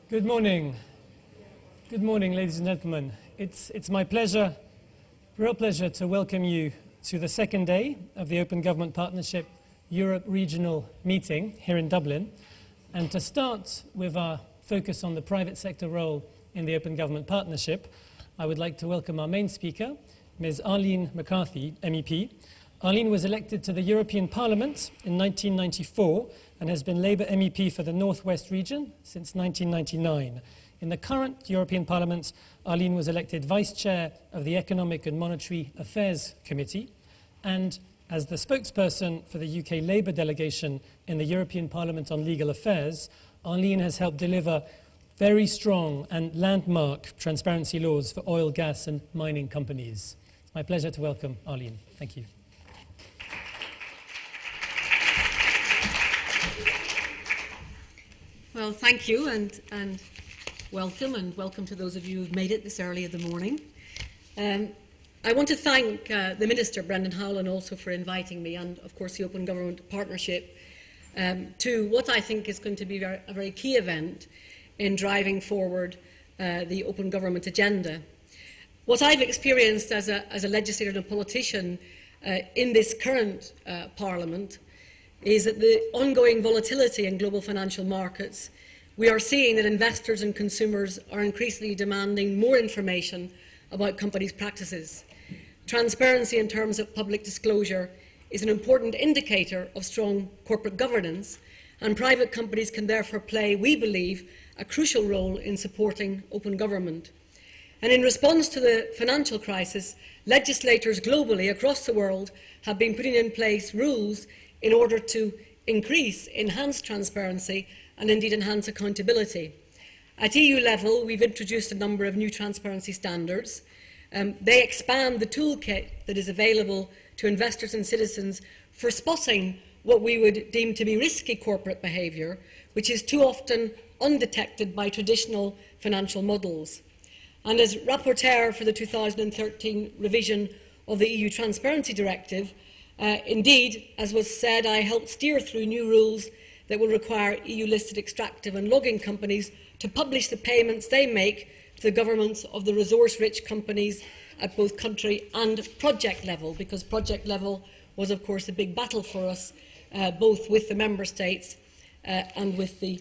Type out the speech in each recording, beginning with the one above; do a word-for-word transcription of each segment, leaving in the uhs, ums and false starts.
Good morning. Good morning, ladies and gentlemen. It's, it's my pleasure, real pleasure, to welcome you to the second day of the Open Government Partnership Europe Regional Meeting here in Dublin, and to start with our focus on the private sector role in the Open Government Partnership, I would like to welcome our main speaker, Miz Arlene McCarthy M E P. Arlene was elected to the European Parliament in nineteen ninety-four and has been Labour M E P for the North West region since nineteen ninety-nine. In the current European Parliament, Arlene was elected Vice Chair of the Economic and Monetary Affairs Committee, and as the spokesperson for the U K Labour delegation in the European Parliament on Legal Affairs, Arlene has helped deliver very strong and landmark transparency laws for oil, gas and mining companies. It's my pleasure to welcome Arlene. Thank you. Well, thank you, and, and welcome, and welcome to those of you who've made it this early in the morning. Um, I want to thank uh, the Minister, Brendan Howlin, also for inviting me, and of course the Open Government Partnership, um, to what I think is going to be very, a very key event in driving forward uh, the Open Government agenda. What I've experienced as a, as a legislator and a politician uh, in this current uh, Parliament is that the ongoing volatility in global financial markets, we are seeing that investors and consumers are increasingly demanding more information about companies' practices. Transparency in terms of public disclosure is an important indicator of strong corporate governance, and private companies can therefore play, we believe, a crucial role in supporting open government. And in response to the financial crisis, legislators globally across the world have been putting in place rules in order to increase, enhance transparency and indeed enhance accountability. At E U level, we've introduced a number of new transparency standards. Um, they expand the toolkit that is available to investors and citizens for spotting what we would deem to be risky corporate behaviour, which is too often undetected by traditional financial models. And as rapporteur for the two thousand thirteen revision of the E U Transparency Directive, Uh, indeed, as was said, I helped steer through new rules that will require E U-listed extractive and logging companies to publish the payments they make to the governments of the resource-rich companies at both country and project level, because project level was, of course, a big battle for us, uh, both with the member states uh, and, with the,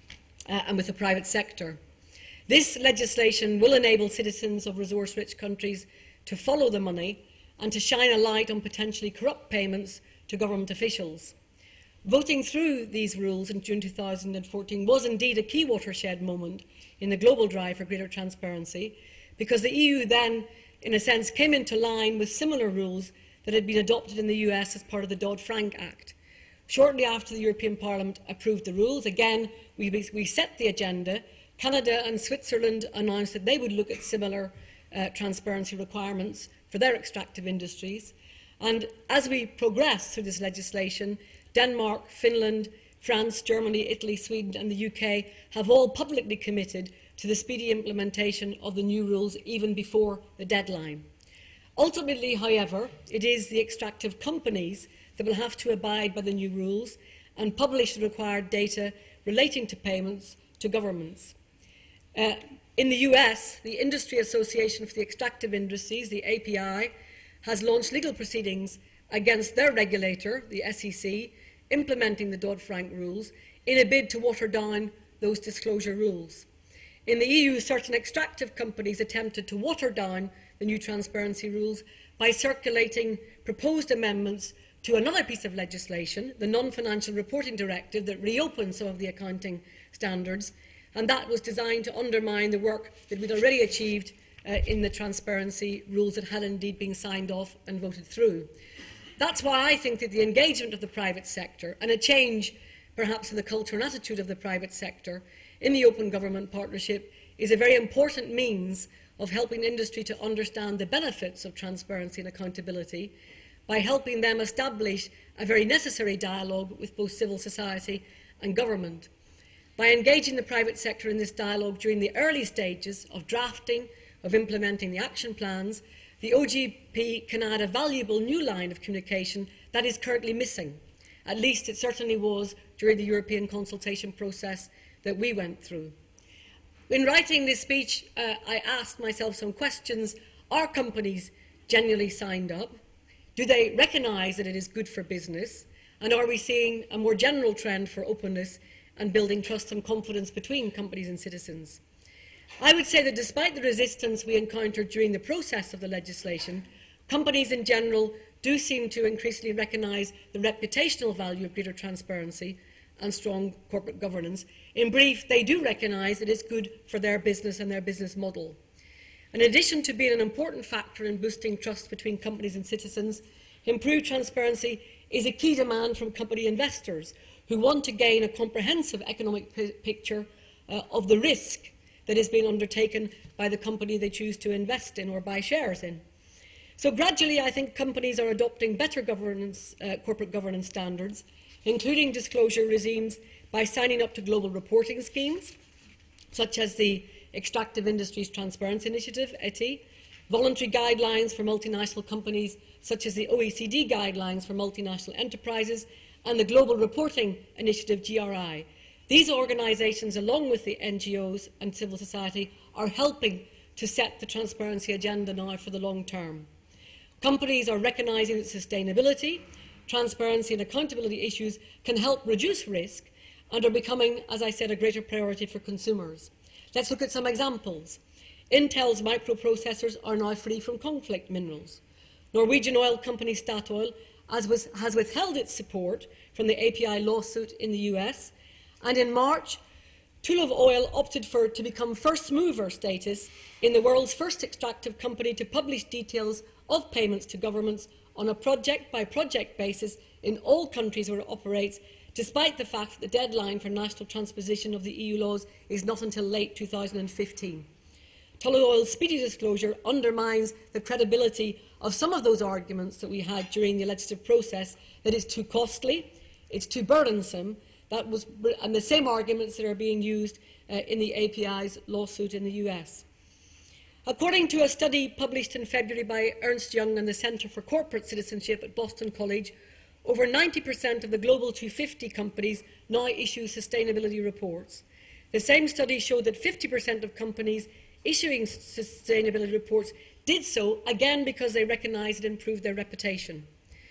uh, and with the private sector. This legislation will enable citizens of resource-rich countries to follow the money and to shine a light on potentially corrupt payments to government officials. Voting through these rules in June two thousand fourteen was indeed a key watershed moment in the global drive for greater transparency, because the E U then, in a sense, came into line with similar rules that had been adopted in the U S as part of the Dodd-Frank Act. Shortly after the European Parliament approved the rules, again, we, we set the agenda. Canada and Switzerland announced that they would look at similar uh, transparency requirements for their extractive industries. And as we progress through this legislation, Denmark, Finland, France, Germany, Italy, Sweden and the U K have all publicly committed to the speedy implementation of the new rules even before the deadline. Ultimately, however, it is the extractive companies that will have to abide by the new rules and publish the required data relating to payments to governments. Uh, In the U S, the Industry Association for the Extractive Industries, the A P I, has launched legal proceedings against their regulator, the S E C, implementing the Dodd-Frank rules in a bid to water down those disclosure rules. In the E U, certain extractive companies attempted to water down the new transparency rules by circulating proposed amendments to another piece of legislation, the Non-Financial Reporting Directive, that reopened some of the accounting standards, and that was designed to undermine the work that we'd already achieved uh, in the transparency rules that had indeed been signed off and voted through. That's why I think that the engagement of the private sector and a change perhaps in the culture and attitude of the private sector in the Open Government Partnership is a very important means of helping industry to understand the benefits of transparency and accountability by helping them establish a very necessary dialogue with both civil society and government. By engaging the private sector in this dialogue during the early stages of drafting, of implementing the action plans, the O G P can add a valuable new line of communication that is currently missing. At least it certainly was during the European consultation process that we went through. In writing this speech, uh, I asked myself some questions. Are companies genuinely signed up? Do they recognise that it is good for business? And are we seeing a more general trend for openness and building trust and confidence between companies and citizens? I would say that despite the resistance we encountered during the process of the legislation, companies in general do seem to increasingly recognise the reputational value of greater transparency and strong corporate governance. In brief, they do recognise that it's good for their business and their business model. In addition to being an important factor in boosting trust between companies and citizens, improved transparency is a key demand from company investors who want to gain a comprehensive economic picture uh, of the risk that is being undertaken by the company they choose to invest in or buy shares in. So gradually, I think companies are adopting better governance, uh, corporate governance standards, including disclosure regimes by signing up to global reporting schemes, such as the Extractive Industries Transparency Initiative, E T I, voluntary guidelines for multinational companies, such as the O E C D guidelines for multinational enterprises, and the Global Reporting Initiative, G R I. These organisations, along with the N G Os and civil society, are helping to set the transparency agenda now for the long term. Companies are recognising that sustainability, transparency and accountability issues can help reduce risk and are becoming, as I said, a greater priority for consumers. Let's look at some examples. Intel's microprocessors are now free from conflict minerals. Norwegian oil company Statoil as was, has withheld its support from the A P I lawsuit in the U S, and in March, Tullow Oil opted for to become first mover status in the world's first extractive company to publish details of payments to governments on a project-by-project basis in all countries where it operates, despite the fact that the deadline for national transposition of the E U laws is not until late two thousand fifteen. Tullow Oil's speedy disclosure undermines the credibility of some of those arguments that we had during the legislative process, that it's too costly, it's too burdensome, that was, and the same arguments that are being used uh, in the A P I's lawsuit in the U S. According to a study published in February by Ernst Young and the Centre for Corporate Citizenship at Boston College, over ninety percent of the global two hundred fifty companies now issue sustainability reports. The same study showed that fifty percent of companies issuing sustainability reports did so, again, because they recognised it improved their reputation.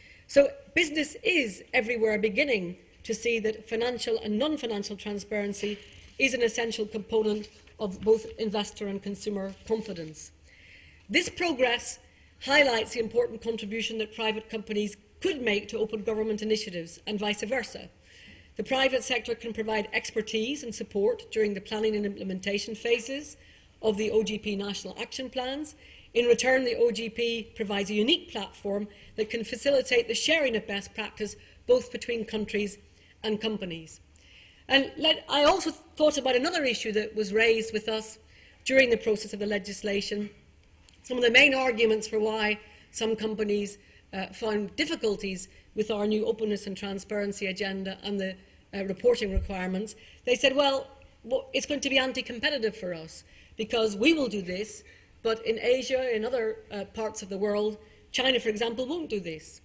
So business is everywhere beginning to see that financial and non-financial transparency is an essential component of both investor and consumer confidence. This progress highlights the important contribution that private companies could make to open government initiatives and vice versa. The private sector can provide expertise and support during the planning and implementation phases of the O G P national action plans. In return, the O G P provides a unique platform that can facilitate the sharing of best practice both between countries and companies. And let, I also thought about another issue that was raised with us during the process of the legislation. Some of the main arguments for why some companies uh, found difficulties with our new openness and transparency agenda and the uh, reporting requirements. They said, well, it's going to be anti-competitive for us because we will do this, but in Asia, in other uh, parts of the world, China, for example, won't do this.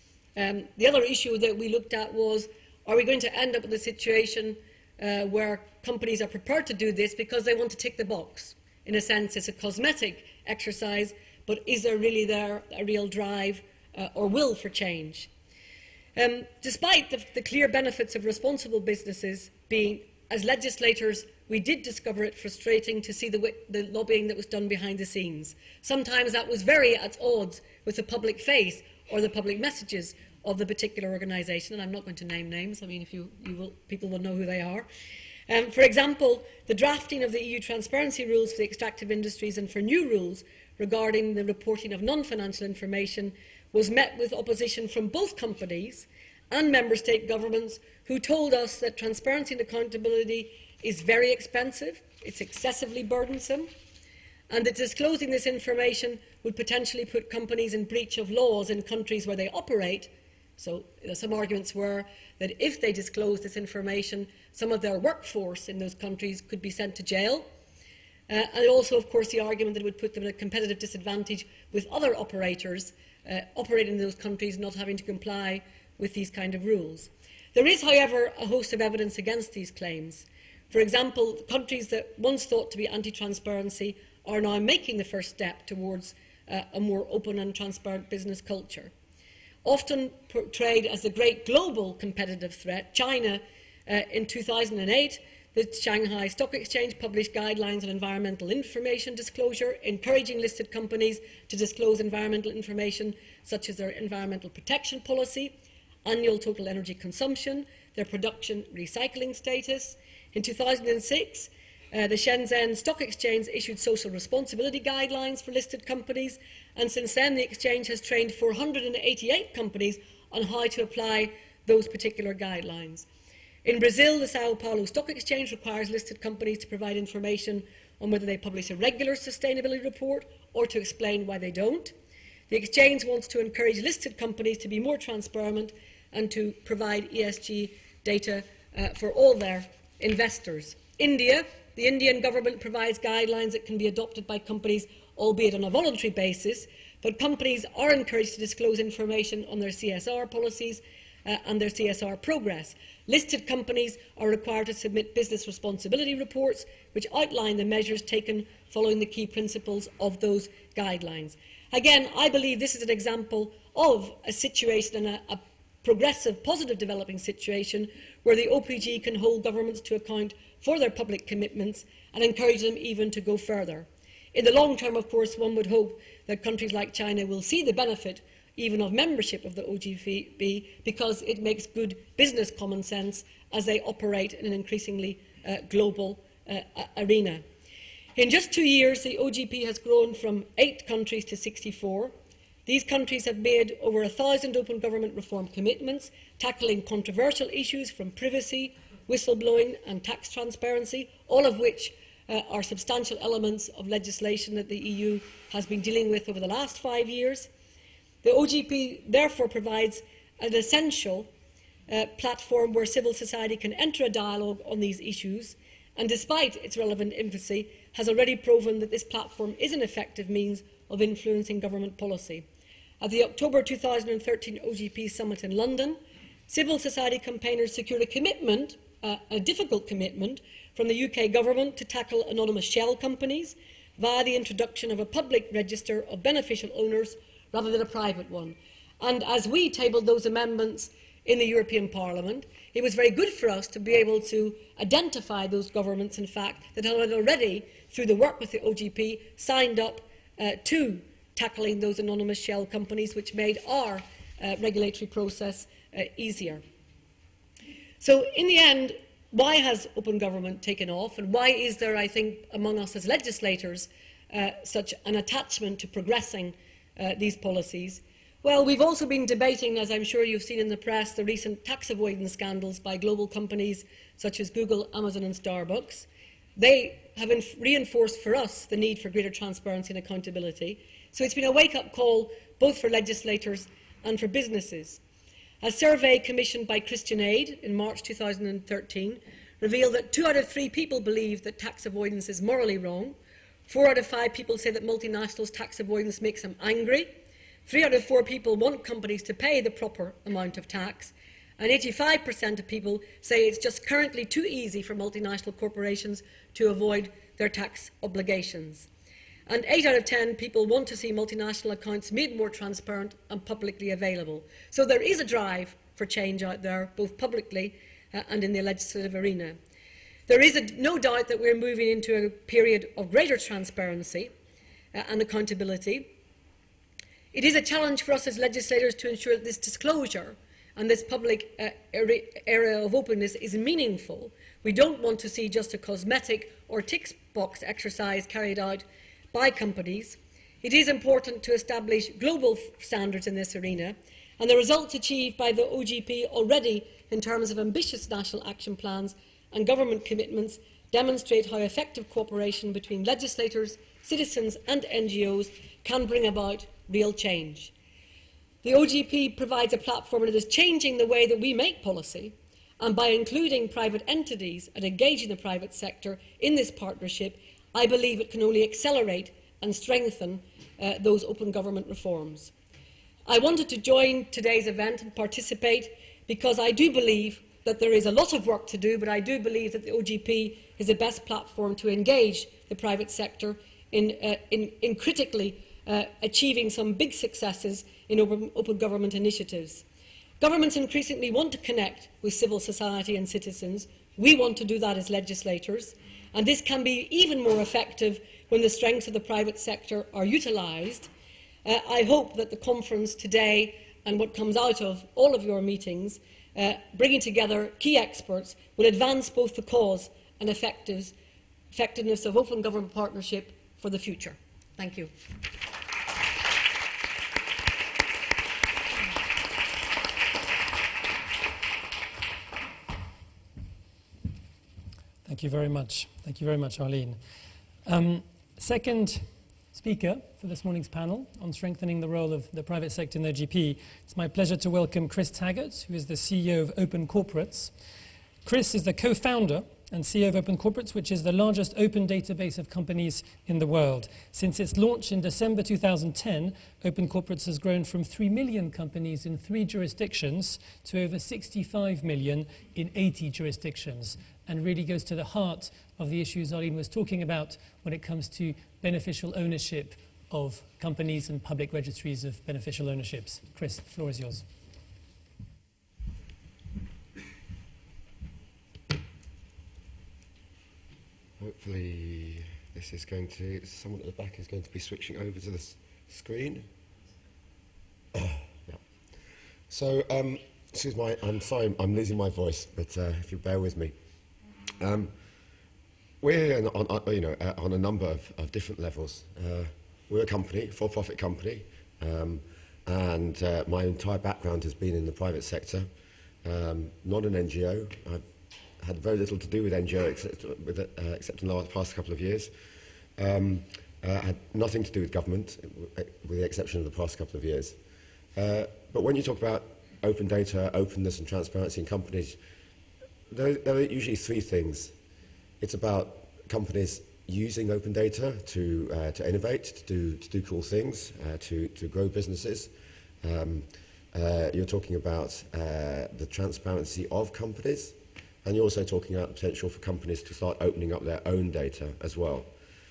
Um, the other issue that we looked at was, are we going to end up with a situation uh, where companies are prepared to do this because they want to tick the box? In a sense, it's a cosmetic exercise, but is there really there a real drive uh, or will for change? Um, despite the, the clear benefits of responsible businesses being, as legislators, we did discover it frustrating to see the, the lobbying that was done behind the scenes. Sometimes that was very at odds with the public face or the public messages of the particular organisation, and I'm not going to name names. I mean, if you, you will, people will know who they are. Um, for example, the drafting of the E U transparency rules for the extractive industries and for new rules regarding the reporting of non-financial information was met with opposition from both companies and member state governments, who told us that transparency and accountability is very expensive, it's excessively burdensome, and that disclosing this information would potentially put companies in breach of laws in countries where they operate. So you know, some arguments were that if they disclose this information, some of their workforce in those countries could be sent to jail. Uh, and also, of course, the argument that it would put them at a competitive disadvantage with other operators uh, operating in those countries not having to comply with these kind of rules. There is, however, a host of evidence against these claims. For example, countries that once thought to be anti-transparency are now making the first step towards uh, a more open and transparent business culture. Often portrayed as the great global competitive threat, China, uh, in two thousand eight, the Shanghai Stock Exchange published guidelines on environmental information disclosure, encouraging listed companies to disclose environmental information such as their environmental protection policy, annual total energy consumption, their production recycling status. In two thousand six, uh, the Shenzhen Stock Exchange issued social responsibility guidelines for listed companies, and since then the exchange has trained four hundred eighty-eight companies on how to apply those particular guidelines. In Brazil, the Sao Paulo Stock Exchange requires listed companies to provide information on whether they publish a regular sustainability report or to explain why they don't. The exchange wants to encourage listed companies to be more transparent and to provide E S G data uh, for all their investors. India, the Indian government provides guidelines that can be adopted by companies, albeit on a voluntary basis, but companies are encouraged to disclose information on their C S R policies uh, and their C S R progress. Listed companies are required to submit business responsibility reports, which outline the measures taken following the key principles of those guidelines. Again, I believe this is an example of a situation and a, a progressive, positive developing situation where the O P G can hold governments to account for their public commitments and encourage them even to go further. In the long term, of course, one would hope that countries like China will see the benefit even of membership of the O G P because it makes good business common sense as they operate in an increasingly uh, global uh, arena. In just two years, the O G P has grown from eight countries to sixty-four. These countries have made over a thousand open government reform commitments, tackling controversial issues from privacy, whistleblowing and tax transparency, all of which uh, are substantial elements of legislation that the E U has been dealing with over the last five years. The O G P therefore provides an essential uh, platform where civil society can enter a dialogue on these issues, and despite its relevant infancy, has already proven that this platform is an effective means of influencing government policy. At the October two thousand thirteen O G P summit in London, civil society campaigners secured a commitment, uh, a difficult commitment, from the U K government to tackle anonymous shell companies via the introduction of a public register of beneficial owners rather than a private one. And as we tabled those amendments in the European Parliament, it was very good for us to be able to identify those governments, in fact, that had already, through the work with the O G P, signed up uh, to tackling those anonymous shell companies, which made our uh, regulatory process uh, easier. So in the end, why has open government taken off, and why is there, I think, among us as legislators, uh, such an attachment to progressing uh, these policies? Well, we've also been debating, as I'm sure you've seen in the press, the recent tax avoidance scandals by global companies such as Google, Amazon and Starbucks. They have reinforced for us the need for greater transparency and accountability. So it's been a wake-up call both for legislators and for businesses. A survey commissioned by Christian Aid in March two thousand thirteen revealed that two out of three people believe that tax avoidance is morally wrong. Four out of five people say that multinationals' tax avoidance makes them angry. Three out of four people want companies to pay the proper amount of tax. And eighty-five percent of people say it's just currently too easy for multinational corporations to avoid their tax obligations. And eight out of ten people want to see multinational accounts made more transparent and publicly available. So there is a drive for change out there, both publicly uh, and in the legislative arena. There is a, no doubt that we're moving into a period of greater transparency uh, and accountability. It is a challenge for us as legislators to ensure that this disclosure and this public uh, area of openness is meaningful. We don't want to see just a cosmetic or tick box exercise carried out by companies. It is important to establish global standards in this arena, and the results achieved by the O G P already in terms of ambitious national action plans and government commitments demonstrate how effective cooperation between legislators, citizens and N G Os can bring about real change. The O G P provides a platform that is changing the way that we make policy, and by including private entities and engaging the private sector in this partnership, I believe it can only accelerate and strengthen uh, those open government reforms. I wanted to join today's event and participate because I do believe that there is a lot of work to do, but I do believe that the O G P is the best platform to engage the private sector in, uh, in, in critically uh, achieving some big successes in open, open government initiatives. Governments increasingly want to connect with civil society and citizens. We want to do that as legislators, and this can be even more effective when the strengths of the private sector are utilised. Uh, I hope that the conference today and what comes out of all of your meetings, uh, bringing together key experts, will advance both the cause and effectiveness of open government partnership for the future. Thank you. Thank you very much. Thank you very much, Arlene. Um, second speaker for this morning's panel on strengthening the role of the private sector in the O G P. It's my pleasure to welcome Chris Taggart, who is the C E O of OpenCorporates. Chris is the co-founder and C E O of OpenCorporates, which is the largest open database of companies in the world. Since its launch in December two thousand ten, OpenCorporates has grown from three million companies in three jurisdictions to over sixty-five million in eighty jurisdictions, and really goes to the heart of the issues Arlene was talking about when it comes to beneficial ownership of companies and public registries of beneficial ownerships. Chris, the floor is yours. Hopefully this is going to, someone at the back is going to be switching over to the screen. Yeah. So, um, excuse me, I'm sorry, I'm losing my voice, but uh, if you bear with me. Um, we're on, on, you know, uh, on a number of, of different levels. Uh, we're a company, for-profit company, um, and uh, my entire background has been in the private sector, um, not an N G O. I've had very little to do with N G O except, with, uh, except in the past couple of years. Um, uh, had nothing to do with government, with the exception of the past couple of years. Uh, but when you talk about open data, openness and transparency in companies, there, there are usually three things. It's about companies using open data to, uh, to innovate, to do, to do cool things, uh, to, to grow businesses. Um, uh, you're talking about uh, the transparency of companies, and you're also talking about the potential for companies to start opening up their own data as well.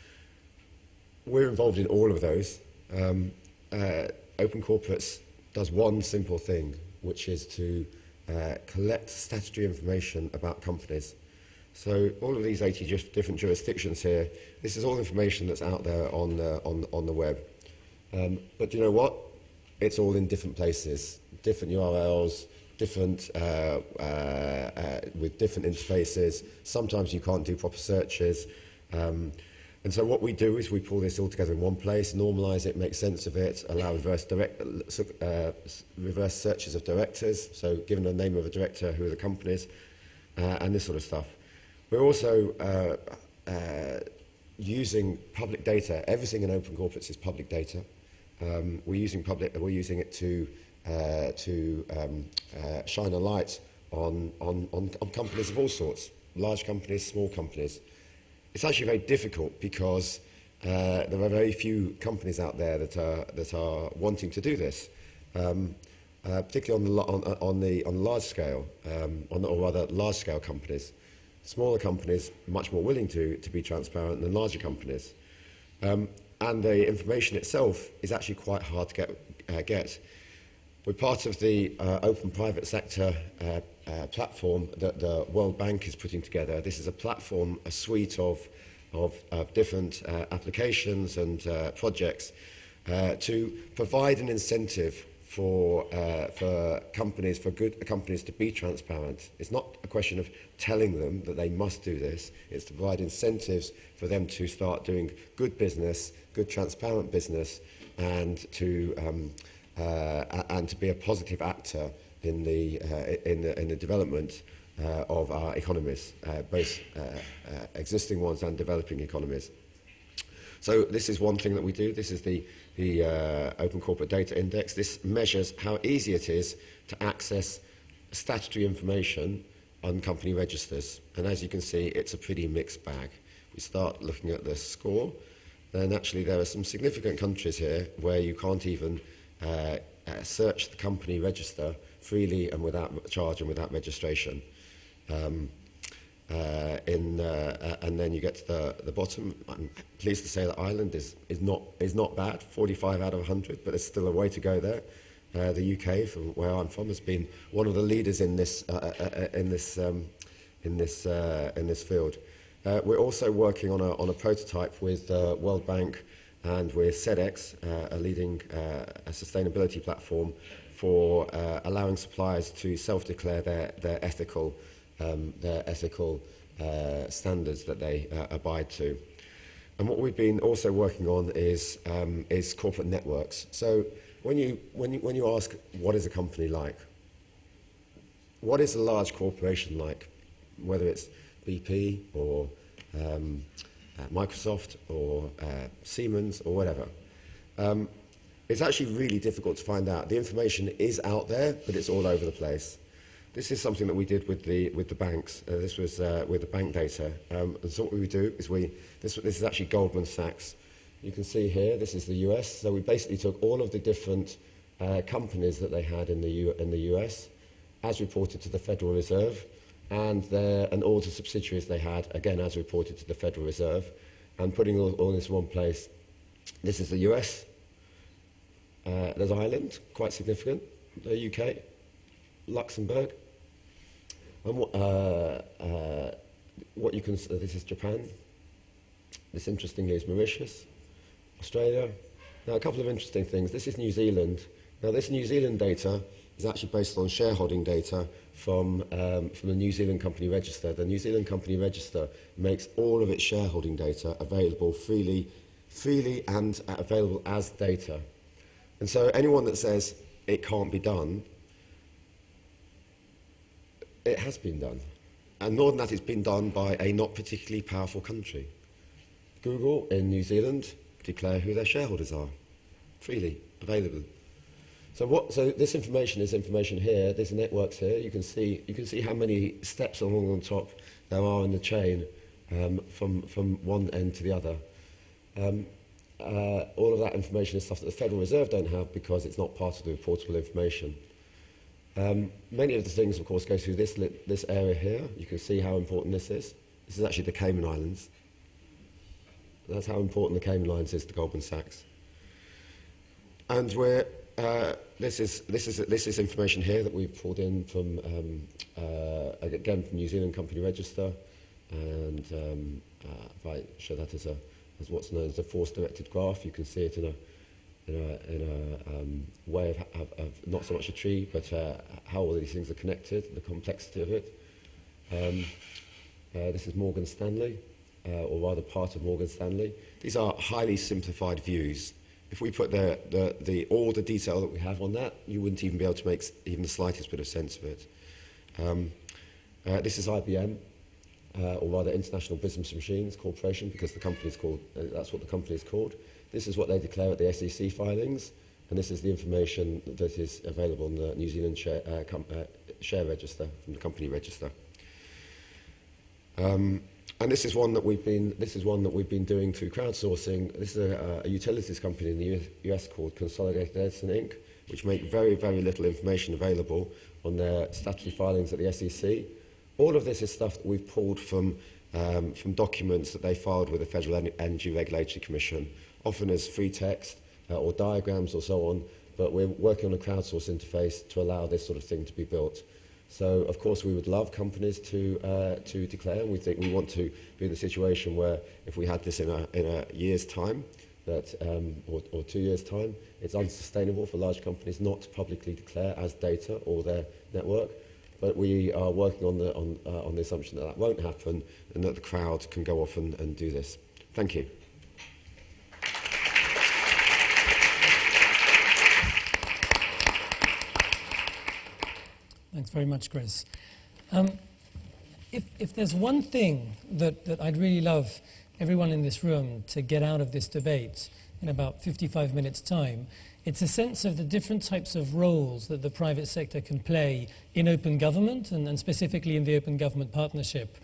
We're involved in all of those. Um, uh, OpenCorporates does one simple thing, which is to uh, collect statutory information about companies. So all of these eighty different jurisdictions here, this is all information that's out there on the, on, on the web. Um, but you know what? It's all in different places, different U R Ls, different, uh, uh, uh, with different interfaces. Sometimes you can't do proper searches. Um, and so what we do is we pull this all together in one place, normalise it, make sense of it, allow reverse, direct, uh, reverse searches of directors, so given the name of a director, who are the companies, uh, and this sort of stuff. We're also uh, uh, using public data. Everything in OpenCorporates is public data. Um, we're using public. We're using it to uh, to um, uh, shine a light on, on on on companies of all sorts, large companies, small companies. It's actually very difficult because uh, there are very few companies out there that are that are wanting to do this, um, uh, particularly on the on, on the on large scale, um, on or rather large scale companies. Smaller companies much more willing to, to be transparent than larger companies. Um, and the information itself is actually quite hard to get. Uh, get. We're part of the uh, open private sector uh, uh, platform that the World Bank is putting together. This is a platform, a suite of, of, of different uh, applications and uh, projects uh, to provide an incentive for, uh, for companies, for good companies to be transparent. It's not a question of telling them that they must do this. It's to provide incentives for them to start doing good business, good transparent business, and to um, uh, and to be a positive actor in the uh, in the in the development uh, of our economies, uh, both uh, uh, existing ones and developing economies. So this is one thing that we do. This is the the uh, Open Corporate Data Index. This measures how easy it is to access statutory information on company registers. And as you can see, it's a pretty mixed bag. We start looking at the score, then actually there are some significant countries here where you can't even uh, uh, search the company register freely and without charge and without registration. Um, uh, in, uh, and then you get to the, the bottom. I'm pleased to say that Ireland is, is, not, is not bad, forty-five out of one hundred, but there's still a way to go there. Uh, the U K, from where I'm from, has been one of the leaders in this, uh, uh, in this, um, in this, uh, in this field. Uh, we're also working on a, on a prototype with uh, World Bank and with SEDEX, uh, a leading uh, a sustainability platform for uh, allowing suppliers to self-declare their, their ethical, um, their ethical uh, standards that they uh, abide to. And what we've been also working on is, um, is corporate networks. So when you, when, you, when you ask, what is a company like? What is a large corporation like? Whether it's B P or um, uh, Microsoft or uh, Siemens or whatever. Um, it's actually really difficult to find out. The information is out there, but it's all over the place. This is something that we did with the, with the banks. Uh, this was uh, with the bank data. Um, and so what we do is we, this, this is actually Goldman Sachs. You can see here, this is the U S. So we basically took all of the different uh, companies that they had in the, U in the U S as reported to the Federal Reserve, and, their, and all the subsidiaries they had, again, as reported to the Federal Reserve, and putting all, all this in one place. This is the U S. Uh, there's Ireland, quite significant. The U K, Luxembourg. And what, uh, uh, what you can see, this is Japan. This, interestingly, is Mauritius, Australia. Now, a couple of interesting things. This is New Zealand. Now, this New Zealand data is actually based on shareholding data from, um, from the New Zealand Company Register. The New Zealand Company Register makes all of its shareholding data available freely, freely and available as data. And so anyone that says it can't be done, it has been done. And more than that, it's been done by a not particularly powerful country. Google in New Zealand declare who their shareholders are, freely available. So what? So this information is information here. There's networks here. You can see. You can see how many steps along on top there are in the chain um, from from one end to the other. Um, uh, all of that information is stuff that the Federal Reserve don't have because it's not part of the reportable information. Um, many of the things, of course, go through this this area here. You can see how important this is. This is actually the Cayman Islands. That's how important the Cayman Islands is to Goldman Sachs. And we're Uh, this is this is this is information here that we've pulled in from um, uh, again from New Zealand Company Register, and um, uh, if I show that as a as what's known as a force-directed graph, you can see it in a in a, in a um, way of, of, of not so much a tree, but uh, how all these things are connected, the complexity of it. Um, uh, this is Morgan Stanley, uh, or rather part of Morgan Stanley. These are highly simplified views. If we put the, the, the, all the detail that we have on that, you wouldn't even be able to make even the slightest bit of sense of it. Um, uh, this is I B M, uh, or rather International Business Machines Corporation, because the company is called, uh, that's what the company is called. This is what they declare at the S E C filings, and this is the information that is available in the New Zealand share, uh, com uh, share register, from the company register. Um, And this is one that we've been. This is one that we've been doing through crowdsourcing. This is a, a utilities company in the U S called Consolidated Edison Incorporated, which make very, very little information available on their statutory filings at the S E C. All of this is stuff that we've pulled from um, from documents that they filed with the Federal en Energy Regulatory Commission, often as free text uh, or diagrams or so on. But we're working on a crowdsource interface to allow this sort of thing to be built. So, of course, we would love companies to uh, to declare, and we think we want to be in the situation where if we had this in a, in a year's time, that um, or, or two years' time, it's unsustainable for large companies not to publicly declare as data or their network. But we are working on the, on, uh, on the assumption that that won't happen and that the crowd can go off and, and do this. Thank you. Thanks very much, Chris. Um, if, if there's one thing that, that I'd really love everyone in this room to get out of this debate in about fifty-five minutes' time, it's a sense of the different types of roles that the private sector can play in open government, and, and specifically in the Open Government Partnership.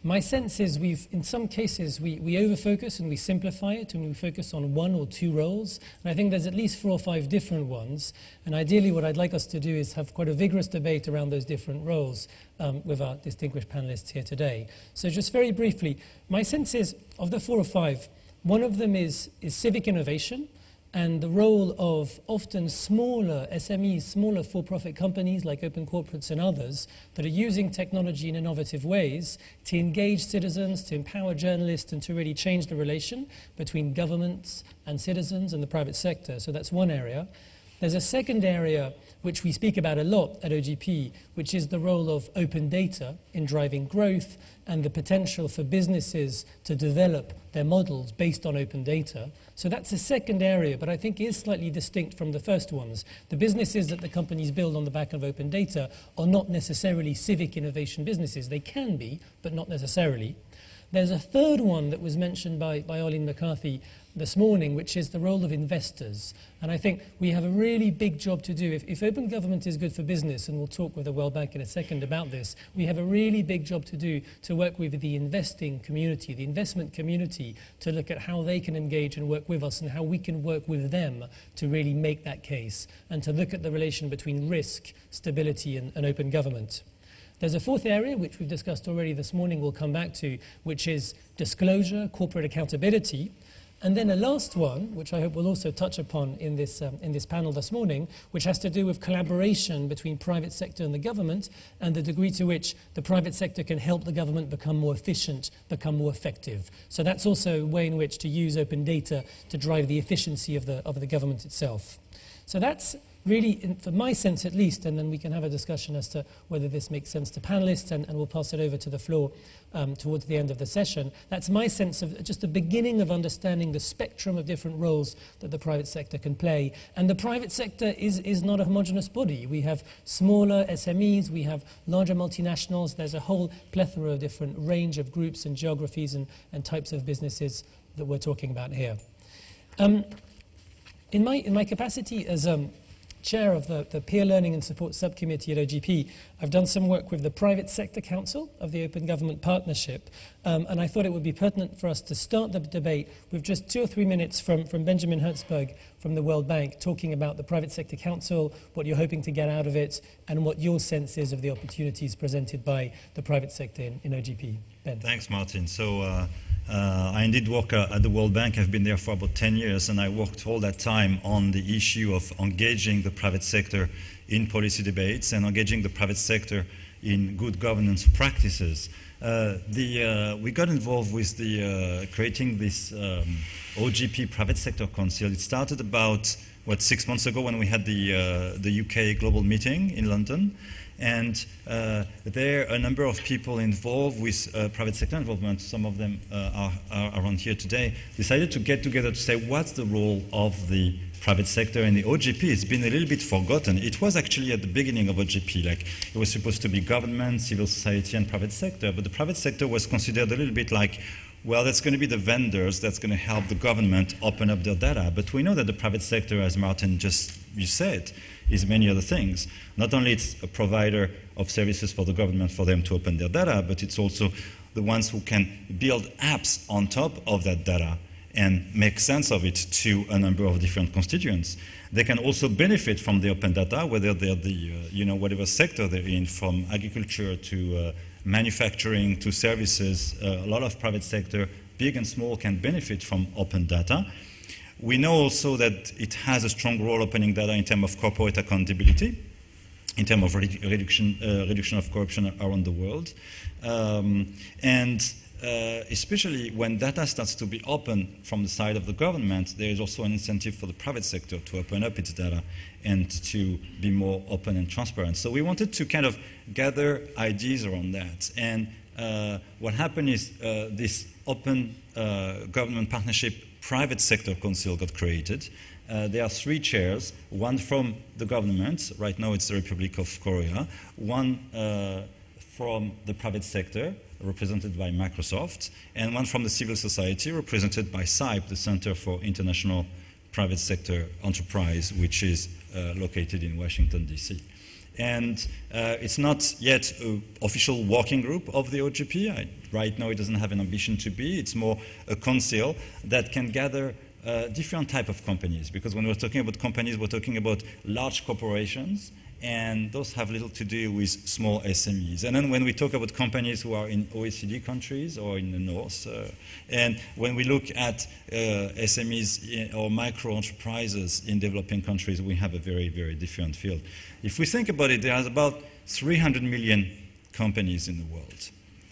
My sense is we've, in some cases, we, we overfocus and we simplify it and we focus on one or two roles. And I think there's at least four or five different ones. And ideally what I'd like us to do is have quite a vigorous debate around those different roles um, with our distinguished panelists here today. So just very briefly, my sense is of the four or five, one of them is, is civic innovation, and the role of often smaller S M Es, smaller for-profit companies like OpenCorporates and others that are using technology in innovative ways to engage citizens, to empower journalists, and to really change the relation between governments and citizens and the private sector. So that's one area. There's a second area which we speak about a lot at O G P, which is the role of open data in driving growth and the potential for businesses to develop their models based on open data. So that's a second area, but I think is slightly distinct from the first ones. The businesses that the companies build on the back of open data are not necessarily civic innovation businesses. They can be, but not necessarily. There's a third one that was mentioned by, by Arlene McCarthy this morning, which is the role of investors. And I think we have a really big job to do. If, if open government is good for business, and we'll talk with the World Bank in a second about this, we have a really big job to do to work with the investing community, the investment community, to look at how they can engage and work with us and how we can work with them to really make that case, and to look at the relation between risk, stability, and, and open government. There's a fourth area, which we've discussed already this morning, we'll come back to, which is disclosure, corporate accountability. And then a last one, which I hope we'll also touch upon in this, um, in this panel this morning, which has to do with collaboration between private sector and the government, and the degree to which the private sector can help the government become more efficient, become more effective. So that's also a way in which to use open data to drive the efficiency of the, of the government itself. So that's really, in, for my sense at least, and then we can have a discussion as to whether this makes sense to panelists, and, and we'll pass it over to the floor um, towards the end of the session. That's my sense of just the beginning of understanding the spectrum of different roles that the private sector can play. And the private sector is, is not a homogeneous body. We have smaller S M Es, we have larger multinationals, there's a whole plethora of different range of groups and geographies and, and types of businesses that we're talking about here. Um, in, my, in my capacity as um, chair of the, the Peer Learning and Support Subcommittee at O G P, I've done some work with the Private Sector Council of the Open Government Partnership, um, and I thought it would be pertinent for us to start the debate with just two or three minutes from, from Benjamin Herzberg from the World Bank, talking about the Private Sector Council, what you're hoping to get out of it, and what your sense is of the opportunities presented by the private sector in, in O G P. Ben. Thanks, Martin. So. Uh, Uh, I indeed work uh, at the World Bank. I've been there for about ten years, and I worked all that time on the issue of engaging the private sector in policy debates and engaging the private sector in good governance practices. Uh, the, uh, we got involved with the, uh, creating this um, O G P Private Sector Council. It started about, what, six months ago when we had the, uh, the U K Global Meeting in London. And uh, there are a number of people involved with uh, private sector involvement, some of them uh, are, are around here today, decided to get together to say what's the role of the private sector in the O G P. It's been a little bit forgotten. It was actually at the beginning of O G P, like it was supposed to be government, civil society, and private sector, but the private sector was considered a little bit like, well, that's going to be the vendors that's going to help the government open up their data. But we know that the private sector, as Martin just you said, is many other things. Not only it's a provider of services for the government for them to open their data, but it's also the ones who can build apps on top of that data and make sense of it to a number of different constituents. They can also benefit from the open data, whether they're the, uh, you know, whatever sector they're in, from agriculture to uh, manufacturing to services. Uh, a lot of private sector, big and small, can benefit from open data. We know also that it has a strong role opening data in terms of corporate accountability, in terms of redu reduction, uh, reduction of corruption around the world. Um, and uh, especially when data starts to be open from the side of the government, there is also an incentive for the private sector to open up its data and to be more open and transparent. So we wanted to kind of gather ideas around that. And uh, what happened is uh, this open uh, government partnership private sector council got created. Uh, there are three chairs, one from the government, right now it's the Republic of Korea, one uh, from the private sector, represented by Microsoft, and one from the civil society, represented by C I P, the Center for International Private Sector Enterprise, which is uh, located in Washington, D C. And uh, it's not yet an official working group of the O G P. I, right now it doesn't have an ambition to be. It's more a council that can gather uh, different type of companies. Because when we're talking about companies, we're talking about large corporations, and those have little to do with small S M Es. And then when we talk about companies who are in O E C D countries or in the north, uh, and when we look at uh, S M Es in, or micro enterprises in developing countries, we have a very, very different field. If we think about it, there's about three hundred million companies in the world.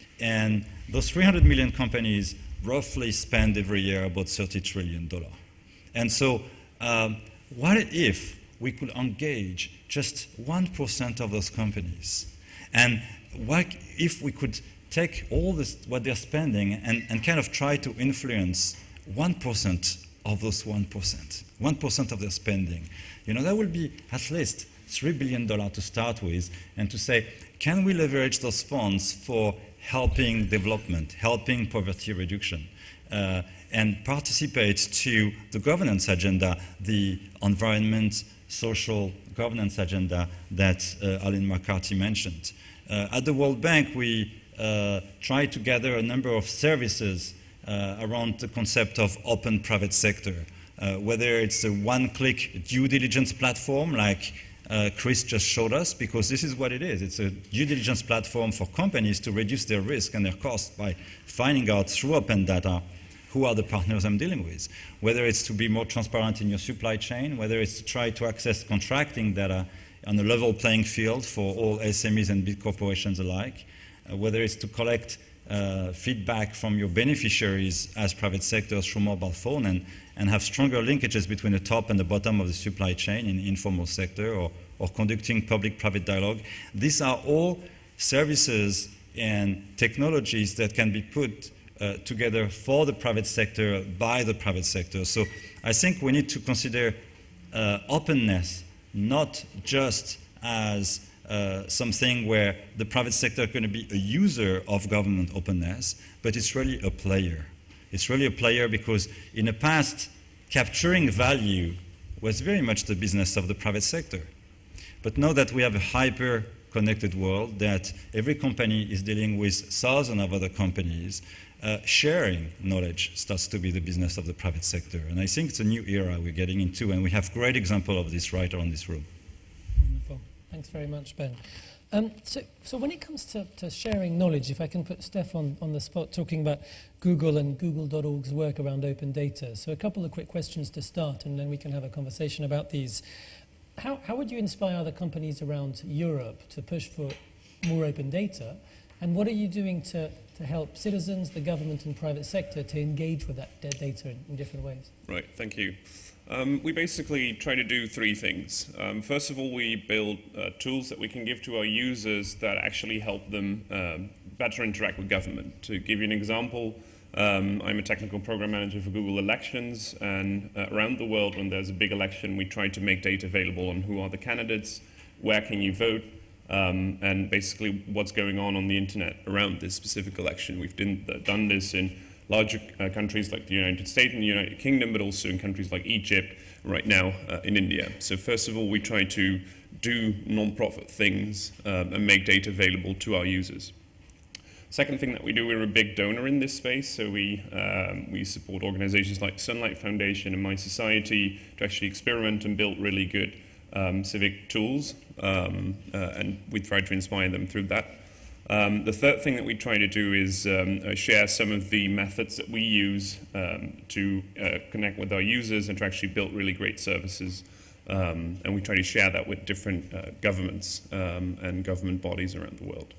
And those three hundred million companies roughly spend every year about thirty trillion dollars. And so um, what if we could engage just one percent of those companies? And what if we could take all this, what they're spending and, and kind of try to influence one percent of those one percent, one percent of their spending? You know, that would be at least three billion dollars to start with, and to say, can we leverage those funds for helping development, helping poverty reduction, uh, and participate to the governance agenda, the environment, social governance agenda that uh, Arlene McCarthy mentioned. Uh, at the World Bank, we uh, try to gather a number of services uh, around the concept of open private sector, uh, whether it's a one-click due diligence platform like uh, Chris just showed us, because this is what it is. It's a due diligence platform for companies to reduce their risk and their cost by finding out through open data who are the partners I'm dealing with. Whether it's to be more transparent in your supply chain, whether it's to try to access contracting data on a level playing field for all S M Es and big corporations alike, uh, whether it's to collect uh, feedback from your beneficiaries as private sectors through mobile phone and, and have stronger linkages between the top and the bottom of the supply chain in the informal sector, or, or conducting public-private dialogue. These are all services and technologies that can be put Uh, together for the private sector, by the private sector. So I think we need to consider uh, openness not just as uh, something where the private sector is going to be a user of government openness, but it's really a player. It's really a player because in the past, capturing value was very much the business of the private sector. But now that we have a hyper-connected world, that every company is dealing with thousands of other companies, Uh, sharing knowledge starts to be the business of the private sector. And I think it's a new era we're getting into, and we have great example of this right around this room. Wonderful. Thanks very much, Ben. Um, so, so when it comes to, to sharing knowledge, if I can put Stef on, on the spot, talking about Google and Google dot org's work around open data. So a couple of quick questions to start, and then we can have a conversation about these. How, how would you inspire other companies around Europe to push for more open data? And what are you doing to, to help citizens, the government and private sector to engage with that data in, in different ways? Right, thank you. Um, we basically try to do three things. Um, first of all, we build uh, tools that we can give to our users that actually help them um, better interact with government. To give you an example, um, I'm a technical program manager for Google Elections, and uh, around the world when there's a big election, we try to make data available on who are the candidates, where can you vote, Um, and basically what's going on on the internet around this specific election. We've done, uh, done this in larger uh, countries like the United States and the United Kingdom, but also in countries like Egypt, right now uh, in India. So first of all, we try to do non-profit things um, and make data available to our users. Second thing that we do, we're a big donor in this space, so we, um, we support organizations like Sunlight Foundation and My Society to actually experiment and build really good Um, civic tools, um, uh, and we try to inspire them through that. Um, the third thing that we try to do is um, uh, share some of the methods that we use um, to uh, connect with our users and to actually build really great services. Um, and we try to share that with different uh, governments um, and government bodies around the world.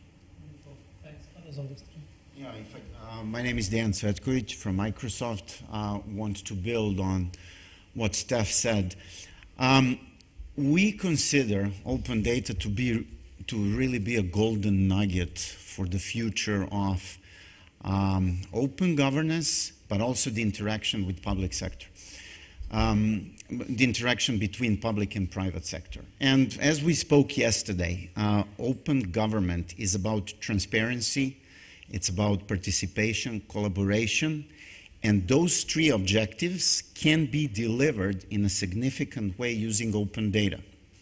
Thanks. Yeah, in fact, uh, my name is Dejan Cvetković from Microsoft. I uh, want to build on what Stef said. Um, We consider open data to be to really be a golden nugget for the future of um, open governance, but also the interaction with public sector, um, the interaction between public and private sector. And as we spoke yesterday, uh, open government is about transparency, it's about participation, collaboration, and those three objectives can be delivered in a significant way using open data.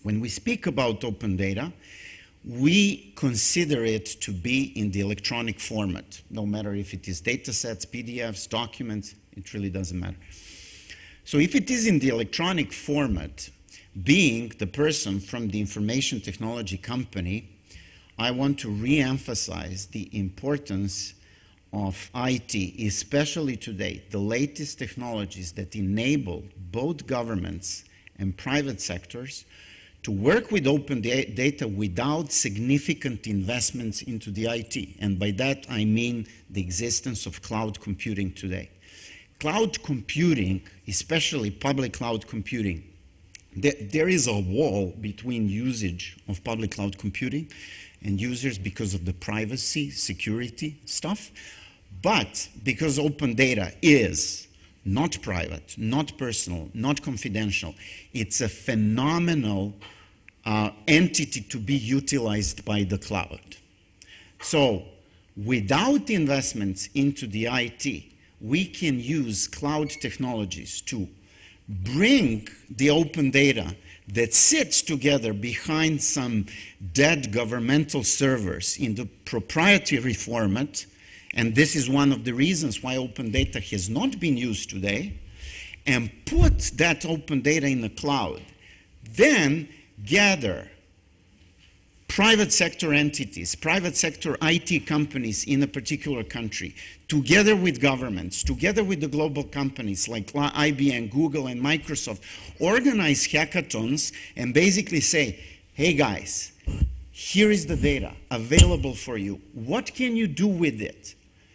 When we speak about open data, we consider it to be in the electronic format, no matter if it is data sets, P D Fs, documents, it really doesn't matter. So if it is in the electronic format, being the person from the information technology company, I want to re-emphasize the importance of I T, especially today, the latest technologies that enable both governments and private sectors to work with open da data without significant investments into the I T. And by that, I mean the existence of cloud computing today. Cloud computing, especially public cloud computing, th there is a wall between usage of public cloud computing and users because of the privacy, security stuff. But because open data is not private, not personal, not confidential, it's a phenomenal uh, entity to be utilized by the cloud. So without investments into the I T, we can use cloud technologies to bring the open data that sits together behind some dead governmental servers in the proprietary format, and this is one of the reasons why open data has not been used today, and put that open data in the cloud. Then gather private sector entities, private sector I T companies in a particular country, together with governments, together with the global companies like I B M, Google, and Microsoft, organize hackathons and basically say, hey guys, here is the data available for you. What can you do with it?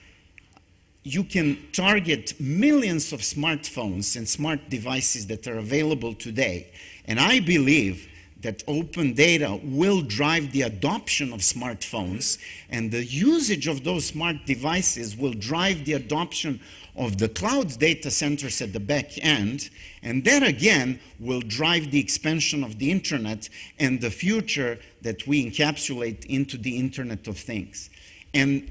You can target millions of smartphones and smart devices that are available today. And I believe that open data will drive the adoption of smartphones, and the usage of those smart devices will drive the adoption of the cloud data centers at the back end, and that again will drive the expansion of the internet and the future that we encapsulate into the Internet of Things. And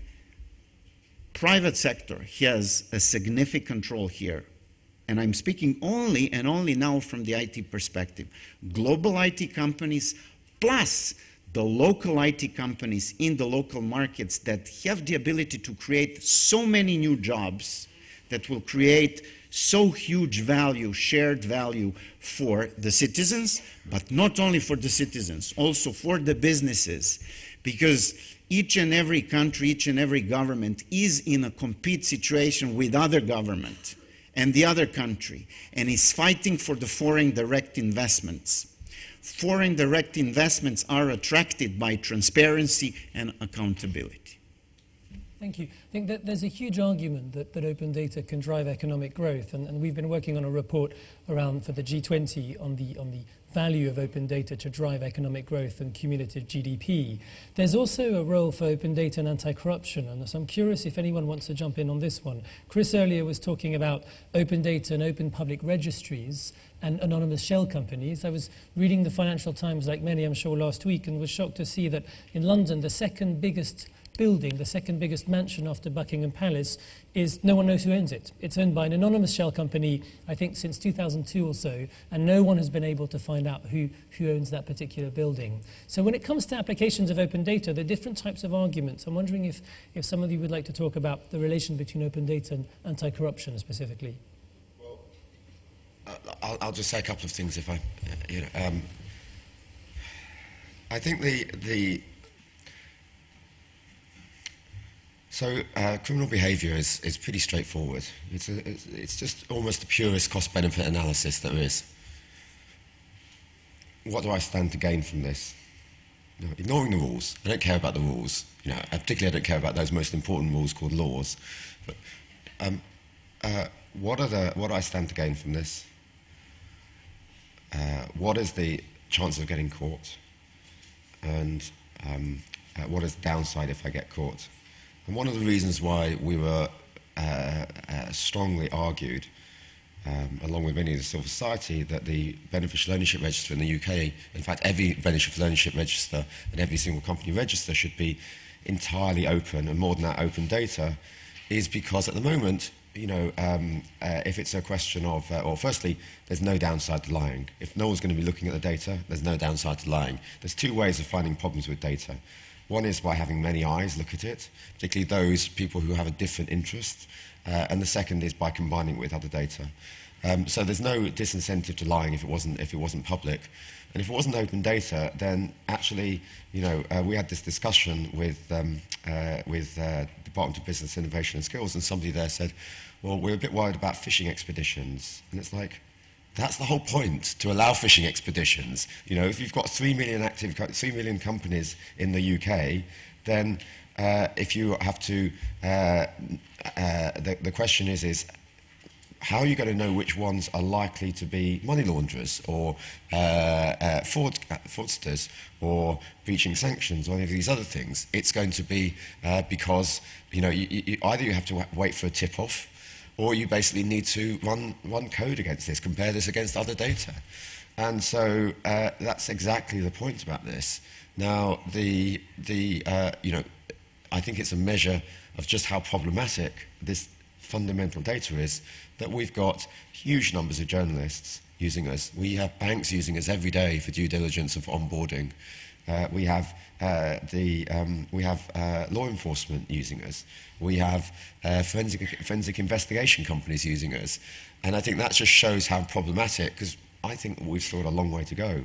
private sector has a significant role here. And I'm speaking only and only now from the I T perspective. Global I T companies plus the local I T companies in the local markets that have the ability to create so many new jobs that will create so huge value, shared value for the citizens, but not only for the citizens, also for the businesses, because each and every country, each and every government is in a compete situation with other government and the other country, and is fighting for the foreign direct investments. Foreign direct investments are attracted by transparency and accountability. Thank you. I think that there's a huge argument that, that open data can drive economic growth, and, and we've been working on a report around for the G twenty on the, on the value of open data to drive economic growth and cumulative G D P. There's also a role for open data and anti-corruption, and so I'm curious if anyone wants to jump in on this one. Chris earlier was talking about open data and open public registries and anonymous shell companies. I was reading the Financial Times, like many I'm sure, last week, and was shocked to see that in London, the second biggest building, the second biggest mansion after Buckingham Palace, is no one knows who owns it. It's owned by an anonymous shell company, I think since two thousand two or so, and no one has been able to find out who, who owns that particular building. So when it comes to applications of open data, there are different types of arguments. I'm wondering if, if some of you would like to talk about the relation between open data and anti-corruption specifically. Well, I'll, I'll just say a couple of things if I, you know, um, I think the, the So uh, criminal behaviour is, is pretty straightforward. It's, a, it's, it's just almost the purest cost-benefit analysis there is. What do I stand to gain from this? You know, ignoring the rules. I don't care about the rules. You know, particularly I don't care about those most important rules called laws. But um, uh, what, are the, what do I stand to gain from this? Uh, what is the chance of getting caught? And um, uh, what is the downside if I get caught? And one of the reasons why we were uh, uh, strongly argued, um, along with many in the civil society, that the beneficial ownership register in the U K, in fact every beneficial ownership register and every single company register should be entirely open, and more than that, open data, is because at the moment you know, um, uh, if it's a question of, uh, or firstly, there's no downside to lying. If no one's going to be looking at the data, there's no downside to lying. There's two ways of finding problems with data. One is by having many eyes look at it, particularly those people who have a different interest, uh, and the second is by combining it with other data. Um, so there's no disincentive to lying if it wasn't if it wasn't public, and if it wasn't open data, then actually, you know, uh, we had this discussion with um, uh, with uh, Department of Business Innovation and Skills, and somebody there said, "Well, we're a bit worried about fishing expeditions," and it's like, that's the whole point, to allow fishing expeditions. You know, if you've got three million active, three million companies in the U K, then uh, if you have to, uh, uh, the, the question is, is how are you going to know which ones are likely to be money launderers or uh, uh, fraud, uh, fraudsters or breaching sanctions or any of these other things? It's going to be uh, because, you know, you, you, either you have to wait for a tip-off, or you basically need to run, run code against this, compare this against other data. And so uh, that's exactly the point about this. Now, the, the, uh, you know, I think it's a measure of just how problematic this fundamental data is, that we've got huge numbers of journalists using us. We have banks using us every day for due diligence and for onboarding. Uh, we have, uh, the, um, we have uh, law enforcement using us. We have uh, forensic, forensic investigation companies using us. And I think that just shows how problematic, because I think we've still got a long way to go.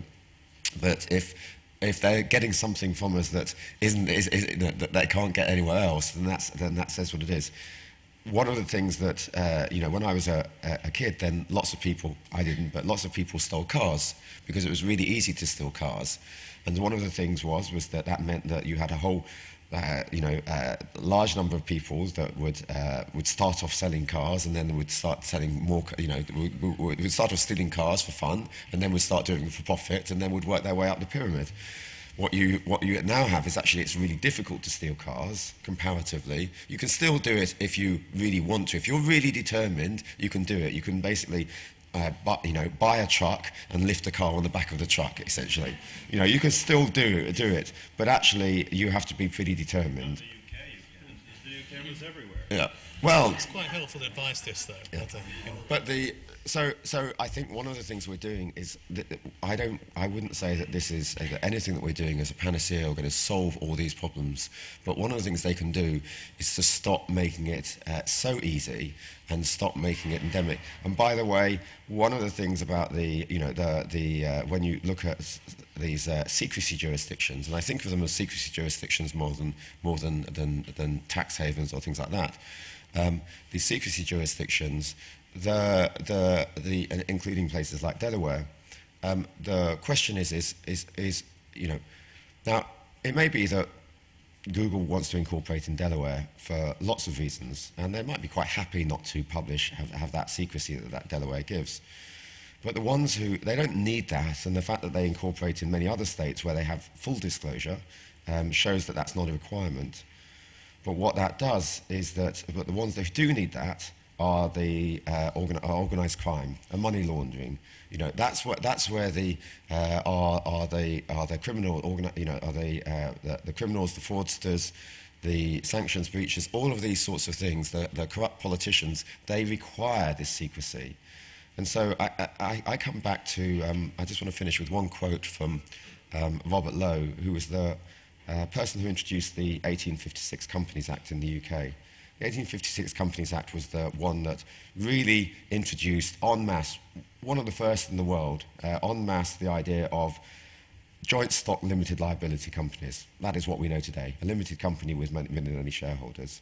But if, if they're getting something from us that, isn't, is, is, that they can't get anywhere else, then, that's, then that says what it is. One of the things that, uh, you know, when I was a, a kid, then lots of people, I didn't, but lots of people stole cars because it was really easy to steal cars. And one of the things was, was that that meant that you had a whole, uh, you know, uh, large number of people that would, uh, would start off selling cars, and then they would start selling more, you know, would, would start off stealing cars for fun, and then would start doing it for profit, and then would work their way up the pyramid. What you, what you now have is actually it's really difficult to steal cars, comparatively. You can still do it if you really want to. If you're really determined, you can do it. You can basically uh, buy, you know, buy a truck and lift a car on the back of the truck, essentially. You know, you can still do, do it, but actually you have to be pretty determined. In the U K, there's video cameras everywhere. Yeah. Well, it's quite helpful advice, this, though. Yeah. I think, you know. But the so so I think one of the things we're doing is that I don't I wouldn't say that this is that anything that we're doing is a panacea or going to solve all these problems. But one of the things they can do is to stop making it uh, so easy and stop making it endemic. And by the way, one of the things about the you know the the uh, when you look at these uh, secrecy jurisdictions, and I think of them as secrecy jurisdictions more than more than than, than tax havens or things like that. Um, these secrecy jurisdictions, the, the, the, including places like Delaware, um, the question is, is, is, is, you know, now it may be that Google wants to incorporate in Delaware for lots of reasons, and they might be quite happy not to publish, have, have that secrecy that, that Delaware gives. But the ones who, they don't need that, and the fact that they incorporate in many other states where they have full disclosure um, shows that that's not a requirement. But what that does is that, but the ones that do need that are the uh, organ are organised crime and money laundering. You know, that's what that's where the uh, are are the are the criminal organ you know are the, uh, the the criminals, the fraudsters, the sanctions breaches, all of these sorts of things. The, the corrupt politicians, they require this secrecy. And so I I, I come back to um, I just want to finish with one quote from um, Robert Lowe, who was the Uh, person who introduced the eighteen fifty-six Companies Act in the U K. The eighteen fifty-six Companies Act was the one that really introduced en masse, one of the first in the world, uh, en masse the idea of joint stock limited liability companies. That is what we know today, a limited company with many, many, many shareholders.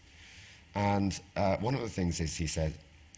And uh, one of the things is, he said,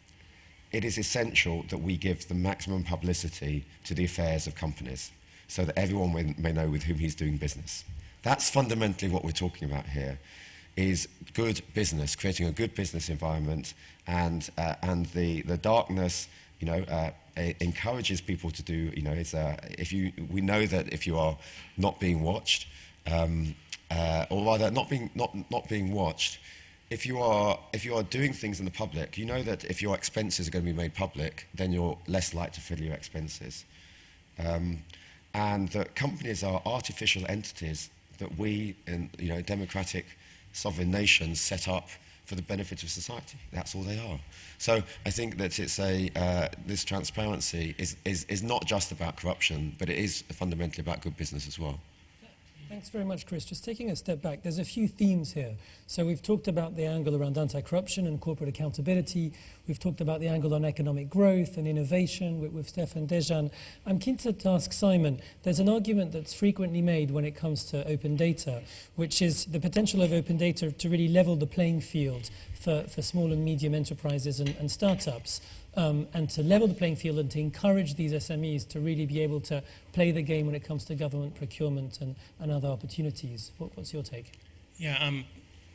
it is essential that we give the maximum publicity to the affairs of companies so that everyone may, may know with whom he's doing business. That's fundamentally what we're talking about here, is good business, creating a good business environment, and uh, and the the darkness, you know, uh, encourages people to do, you know, it's uh, if you we know that if you are not being watched, um, uh, or rather not being not not being watched, if you are if you are doing things in the public, you know that if your expenses are going to be made public, then you're less likely to fill your expenses, um, and that companies are artificial entities that we, in you know, democratic sovereign nations set up for the benefit of society. That's all they are. So I think that it's a, uh, this transparency is, is, is not just about corruption, but it is fundamentally about good business as well. Thanks very much, Chris. Just taking a step back, there's a few themes here. So we've talked about the angle around anti-corruption and corporate accountability. We've talked about the angle on economic growth and innovation with, with Stef and Dejan. I'm keen to ask Simon, there's an argument that's frequently made when it comes to open data, which is the potential of open data to really level the playing field for, for small and medium enterprises and, and startups. Um, and to level the playing field and to encourage these S M Es to really be able to play the game when it comes to government procurement and, and other opportunities. What, what's your take? Yeah, um,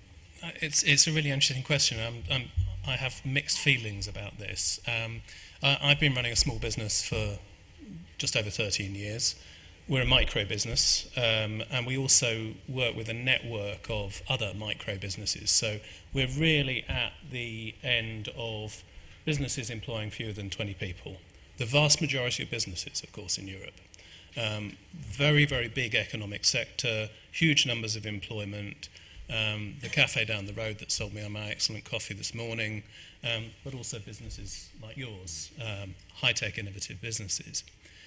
it's, it's a really interesting question. Um, um, I have mixed feelings about this. Um, I, I've been running a small business for just over thirteen years. We're a micro business, um, and we also work with a network of other micro businesses. So we're really at the end of businesses employing fewer than twenty people. The vast majority of businesses, of course, in Europe. Um, very, very big economic sector, huge numbers of employment. Um, the cafe down the road that sold me my excellent coffee this morning, um, but also businesses like yours, um, high-tech, innovative businesses.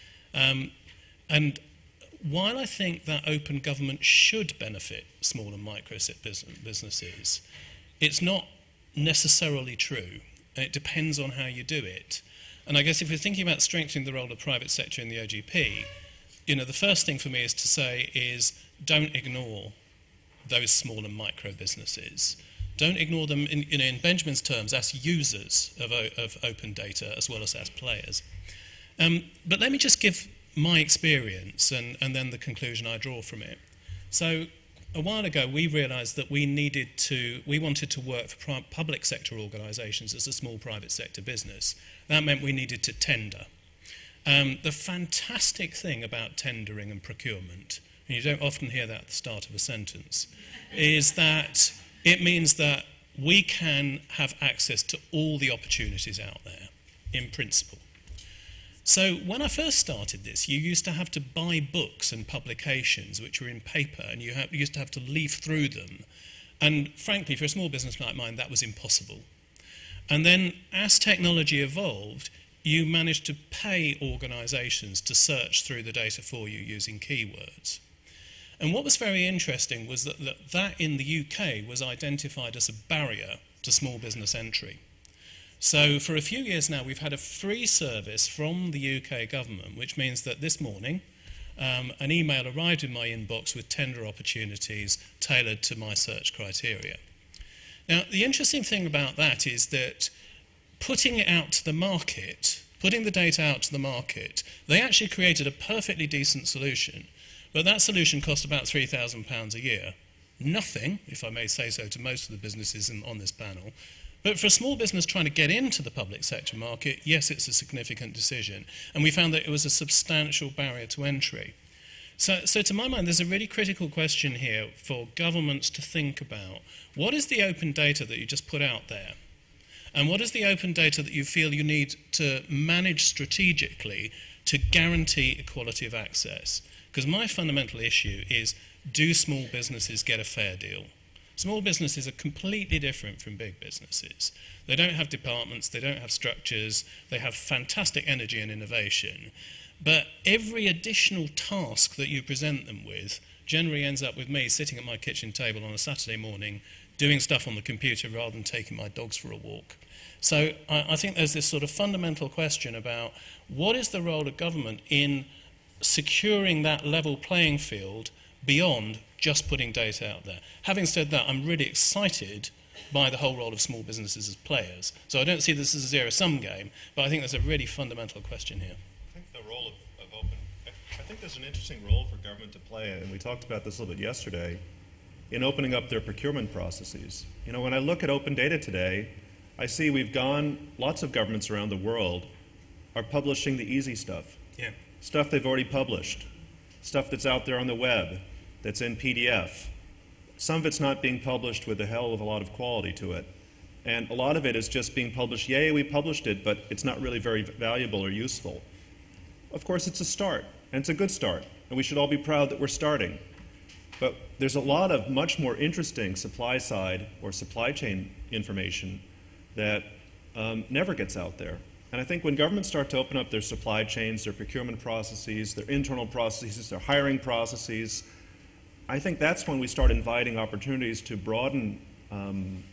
Um, and while I think that open government should benefit small and micro businesses, it's not necessarily true. And it depends on how you do it. And I guess if you're thinking about strengthening the role of private sector in the O G P, you know, the first thing for me is to say is don't ignore those small and micro businesses. Don't ignore them, in, you know, in Benjamin's terms, as users of, of open data as well as as players. Um, but let me just give my experience and, and then the conclusion I draw from it. So a while ago, we realised that we needed to, we wanted to work for public sector organisations as a small private sector business. That meant we needed to tender. Um, the fantastic thing about tendering and procurement, and you don't often hear that at the start of a sentence, is that it means that we can have access to all the opportunities out there, in principle. So when I first started this, you used to have to buy books and publications which were in paper, and you, have, you used to have to leaf through them. And frankly, for a small business like mine, that was impossible. And then as technology evolved, you managed to pay organisations to search through the data for you using keywords. And what was very interesting was that, that that in the U K was identified as a barrier to small business entry. So for a few years now, we've had a free service from the U K government, which means that this morning, um, an email arrived in my inbox with tender opportunities tailored to my search criteria. Now, the interesting thing about that is that putting it out to the market, putting the data out to the market, they actually created a perfectly decent solution, but that solution cost about three thousand pounds a year. Nothing, if I may say so, to most of the businesses in, on this panel. But for a small business trying to get into the public sector market, yes, it's a significant decision. And we found that it was a substantial barrier to entry. So, so to my mind, there's a really critical question here for governments to think about. What is the open data that you just put out there? And what is the open data that you feel you need to manage strategically to guarantee equality of access? Because my fundamental issue is, do small businesses get a fair deal? Small businesses are completely different from big businesses. They don't have departments, they don't have structures, they have fantastic energy and innovation. But every additional task that you present them with generally ends up with me sitting at my kitchen table on a Saturday morning doing stuff on the computer rather than taking my dogs for a walk. So I, I think there's this sort of fundamental question about what is the role of government in securing that level playing field beyond just putting data out there. Having said that, I'm really excited by the whole role of small businesses as players. So I don't see this as a zero-sum game, but I think there's a really fundamental question here. I think the role of, of open, I think there's an interesting role for government to play, and we talked about this a little bit yesterday, in opening up their procurement processes. You know, when I look at open data today, I see we've gone, lots of governments around the world are publishing the easy stuff. Yeah. Stuff they've already published, stuff that's out there on the web, that's in P D F. Some of it's not being published with a hell of a lot of quality to it. And a lot of it is just being published, yay, we published it, but it's not really very valuable or useful. Of course, it's a start, and it's a good start, and we should all be proud that we're starting. But there's a lot of much more interesting supply side or supply chain information that um, never gets out there. And I think when governments start to open up their supply chains, their procurement processes, their internal processes, their hiring processes, I think that's when we start inviting opportunities to broaden um,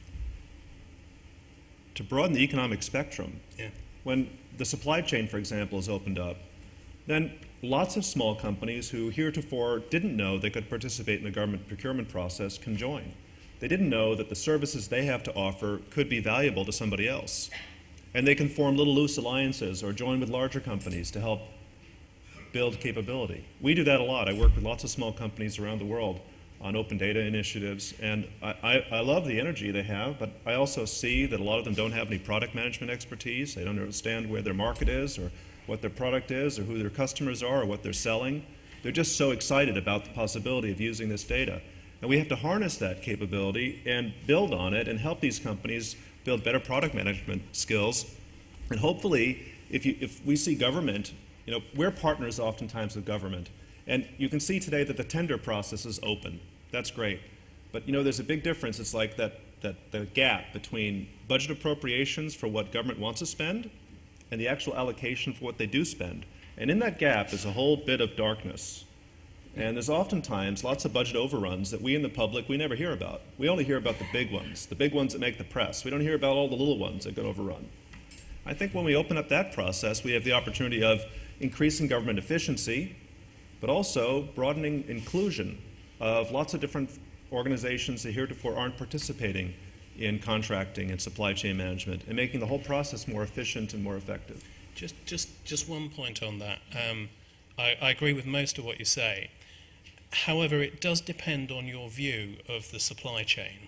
to broaden the economic spectrum. Yeah. When the supply chain, for example, is opened up, then lots of small companies who heretofore didn't know they could participate in the government procurement process can join. They didn't know that the services they have to offer could be valuable to somebody else. And they can form little loose alliances or join with larger companies to help build capability. We do that a lot. I work with lots of small companies around the world on open data initiatives, and I, I, I love the energy they have, but I also see that a lot of them don't have any product management expertise. They don't understand where their market is or what their product is or who their customers are or what they're selling. They're just so excited about the possibility of using this data. And we have to harness that capability and build on it and help these companies build better product management skills. And hopefully, if, you, if we see government, you know, we're partners oftentimes with government. And you can see today that the tender process is open. That's great. But you know, there's a big difference. It's like that, that the gap between budget appropriations for what government wants to spend and the actual allocation for what they do spend. And in that gap is a whole bit of darkness. And there's oftentimes lots of budget overruns that we in the public, we never hear about. We only hear about the big ones, the big ones that make the press. We don't hear about all the little ones that get overrun. I think when we open up that process, we have the opportunity of increasing government efficiency, but also broadening inclusion of lots of different organizations that heretofore aren't participating in contracting and supply chain management, and making the whole process more efficient and more effective. Just, just, just one point on that. Um, I, I agree with most of what you say. However, it does depend on your view of the supply chain.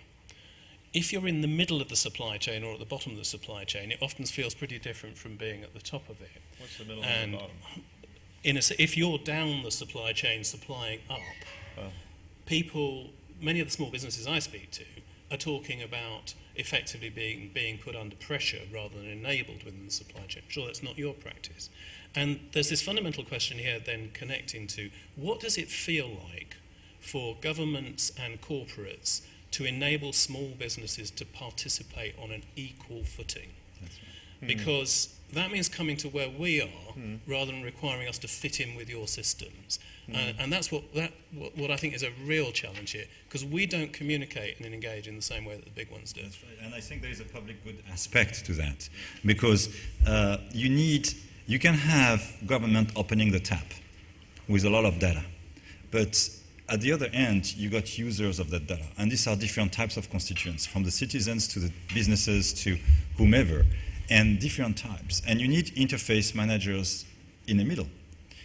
If you're in the middle of the supply chain or at the bottom of the supply chain, it often feels pretty different from being at the top of it. What's the middle and and the bottom? In a, if you're down the supply chain supplying up, Oh. people, many of the small businesses I speak to, are talking about effectively being, being put under pressure rather than enabled within the supply chain. Sure, that's not your practice. And there's this fundamental question here then connecting to what does it feel like for governments and corporates to enable small businesses to participate on an equal footing? That's right. Because that means coming to where we are Mm. rather than requiring us to fit in with your systems. Mm. Uh, and that's what, that, what, what I think is a real challenge here, because we don't communicate and engage in the same way that the big ones do. That's right. And I think there is a public good aspect to that, because uh, you need, you can have government opening the tap with a lot of data, but at the other end, you got users of that data, and these are different types of constituents, from the citizens to the businesses to whomever, and different types. And you need interface managers in the middle.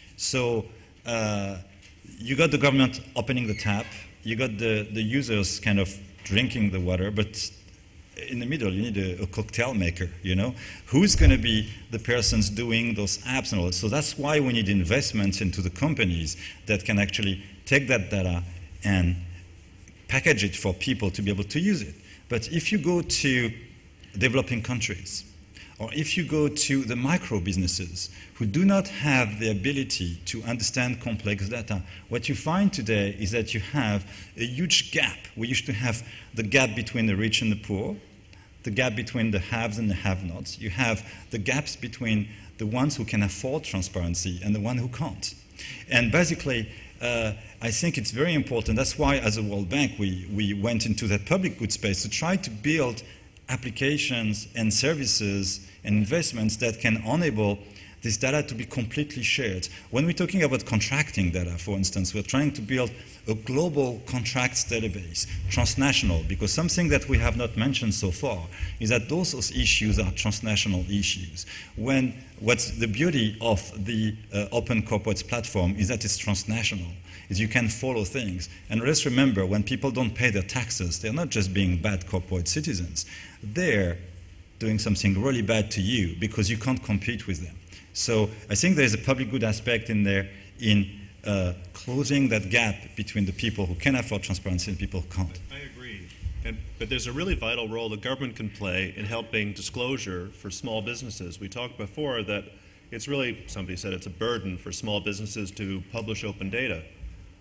So uh, you got the government opening the tap, you got the, the users kind of drinking the water, but in the middle you need a, a cocktail maker, you know? Who's going to be the persons doing those apps and all that? So that's why we need investments into the companies that can actually take that data and package it for people to be able to use it. But if you go to developing countries, or if you go to the micro businesses who do not have the ability to understand complex data, what you find today is that you have a huge gap. We used to have the gap between the rich and the poor, the gap between the haves and the have-nots. You have the gaps between the ones who can afford transparency and the one who can't. And basically, uh, I think it's very important. That's why, as a World Bank, we, we went into that public good space to try to build applications and services and investments that can enable this data to be completely shared. When we're talking about contracting data, for instance, we're trying to build a global contracts database, transnational, because something that we have not mentioned so far is that those, those issues are transnational issues. When what's the beauty of the uh, Open Corporates platform is that it's transnational, is you can follow things. And let's remember, when people don't pay their taxes, they're not just being bad corporate citizens. They're doing something really bad to you because you can't compete with them. So I think there's a public good aspect in there in uh, closing that gap between the people who can afford transparency and people who can't. I agree. And, but there's a really vital role the government can play in helping disclosure for small businesses. We talked before that it's really, somebody said it's a burden for small businesses to publish open data.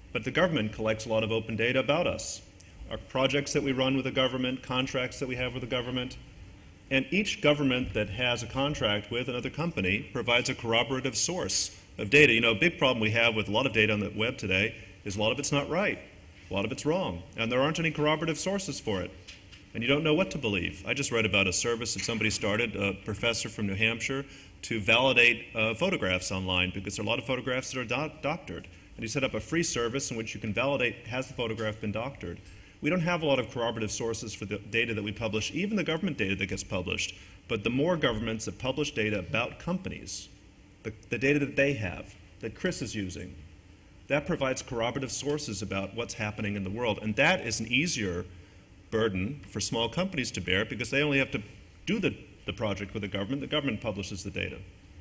But the government collects a lot of open data about us. Our projects that we run with the government, contracts that we have with the government, and each government that has a contract with another company provides a corroborative source of data. You know, a big problem we have with a lot of data on the web today is a lot of it's not right, a lot of it's wrong, and there aren't any corroborative sources for it. And you don't know what to believe. I just read about a service that somebody started, a professor from New Hampshire, to validate uh, photographs online, because there are a lot of photographs that are do doctored. And he set up a free service in which you can validate, has the photograph been doctored? We don't have a lot of corroborative sources for the data that we publish, even the government data that gets published. But the more governments that publish data about companies, the, the data that they have, that Chris is using, that provides corroborative sources about what's happening in the world. And that is an easier burden for small companies to bear, because they only have to do the, the project with the government. The government publishes the data.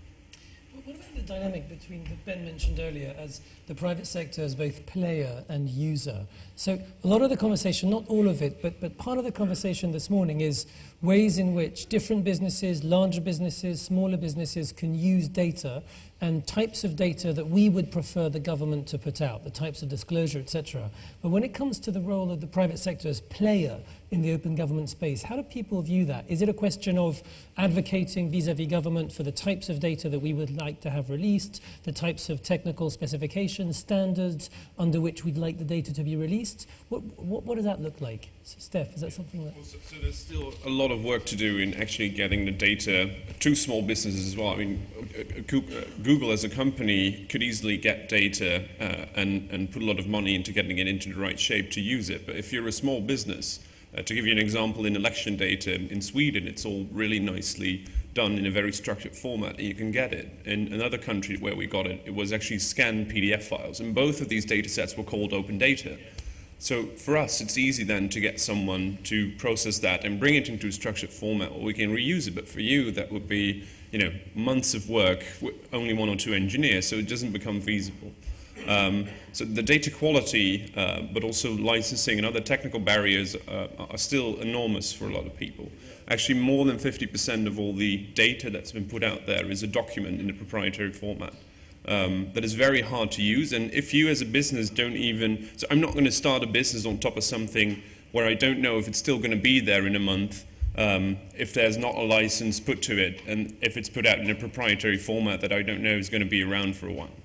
What about the dynamic between, that Ben mentioned earlier, as the private sector as both player and user? So a lot of the conversation, not all of it, but, but part of the conversation this morning is ways in which different businesses, larger businesses, smaller businesses can use data, and types of data that we would prefer the government to put out, the types of disclosure, et cetera. But when it comes to the role of the private sector as player in the open government space, how do people view that? Is it a question of advocating vis-à-vis government for the types of data that we would like to have released, the types of technical specifications, standards under which we'd like the data to be released? What, what, what does that look like? So, Stef, is that something that... Well, so, so there's still a lot of work to do in actually getting the data to small businesses as well. I mean, Google as a company could easily get data uh, and, and put a lot of money into getting it into the right shape to use it. But if you're a small business, uh, to give you an example, in election data in Sweden, it's all really nicely done in a very structured format. You can get it. In another country where we got it, it was actually scanned P D F files. And both of these data sets were called open data. So for us, it's easy then to get someone to process that and bring it into a structured format where we can reuse it. But for you, that would be, you know, months of work with only one or two engineers, so it doesn't become feasible. Um, so the data quality, uh, but also licensing and other technical barriers uh, are still enormous for a lot of people. Actually, more than fifty percent of all the data that's been put out there is a document in a proprietary format. Um, that is very hard to use, and if you as a business don't even, so I'm not going to start a business on top of something where I don't know if it's still going to be there in a month, um, if there's not a license put to it, and if it's put out in a proprietary format that I don't know is going to be around for a while.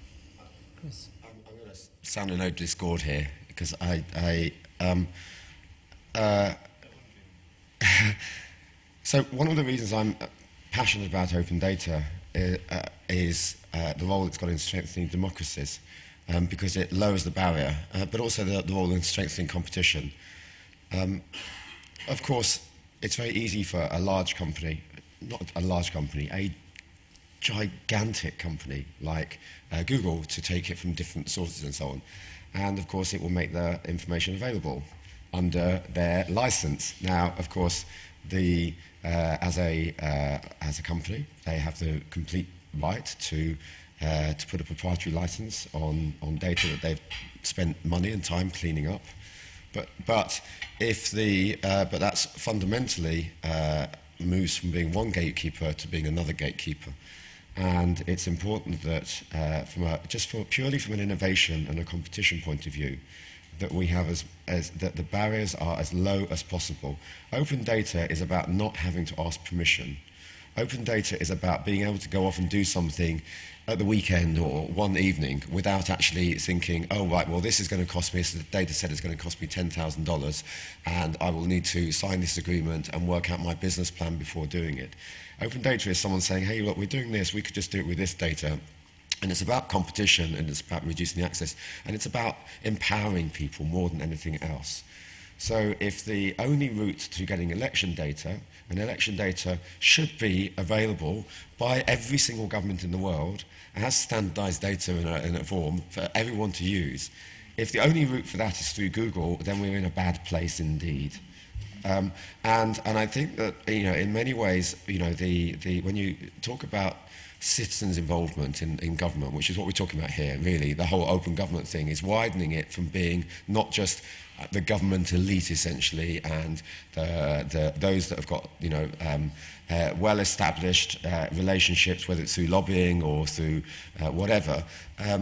Chris. I'm, I'm going to sound a note discord here, because I, I um, uh, so one of the reasons I'm passionate about open data is, uh, is uh, the role it's got in strengthening democracies, um, because it lowers the barrier, uh, but also the, the role in strengthening competition. Um, of course, it's very easy for a large company, not a large company, a gigantic company like uh, Google to take it from different sources and so on. And of course, it will make the information available under their license. Now, of course, the, uh, as, a, uh, as a company, they have the complete right to, uh, to put a proprietary license on, on data that they've spent money and time cleaning up. But, but, if the, uh, but that's fundamentally uh, moves from being one gatekeeper to being another gatekeeper. And it's important that, uh, from a, just for, purely from an innovation and a competition point of view, that we have as, as that the barriers are as low as possible. Open data is about not having to ask permission. Open data is about being able to go off and do something at the weekend or one evening without actually thinking, oh, right, well, this is going to cost me, this data set is going to cost me ten thousand dollars, and I will need to sign this agreement and work out my business plan before doing it. Open data is someone saying, hey, look, we're doing this, we could just do it with this data. And it's about competition, and it's about reducing the access, and it's about empowering people more than anything else. So if the only route to getting election data, and election data should be available by every single government in the world, and has standardized data in a, in a form for everyone to use, if the only route for that is through Google, then we're in a bad place indeed. Um, and, and I think that, you know, in many ways, you know, the, the, when you talk about citizens' involvement in, in government, which is what we're talking about here, really, the whole open government thing is widening it from being not just the government elite, essentially, and the, the, those that have got, you know, um, uh, well-established uh, relationships, whether it's through lobbying or through uh, whatever, um,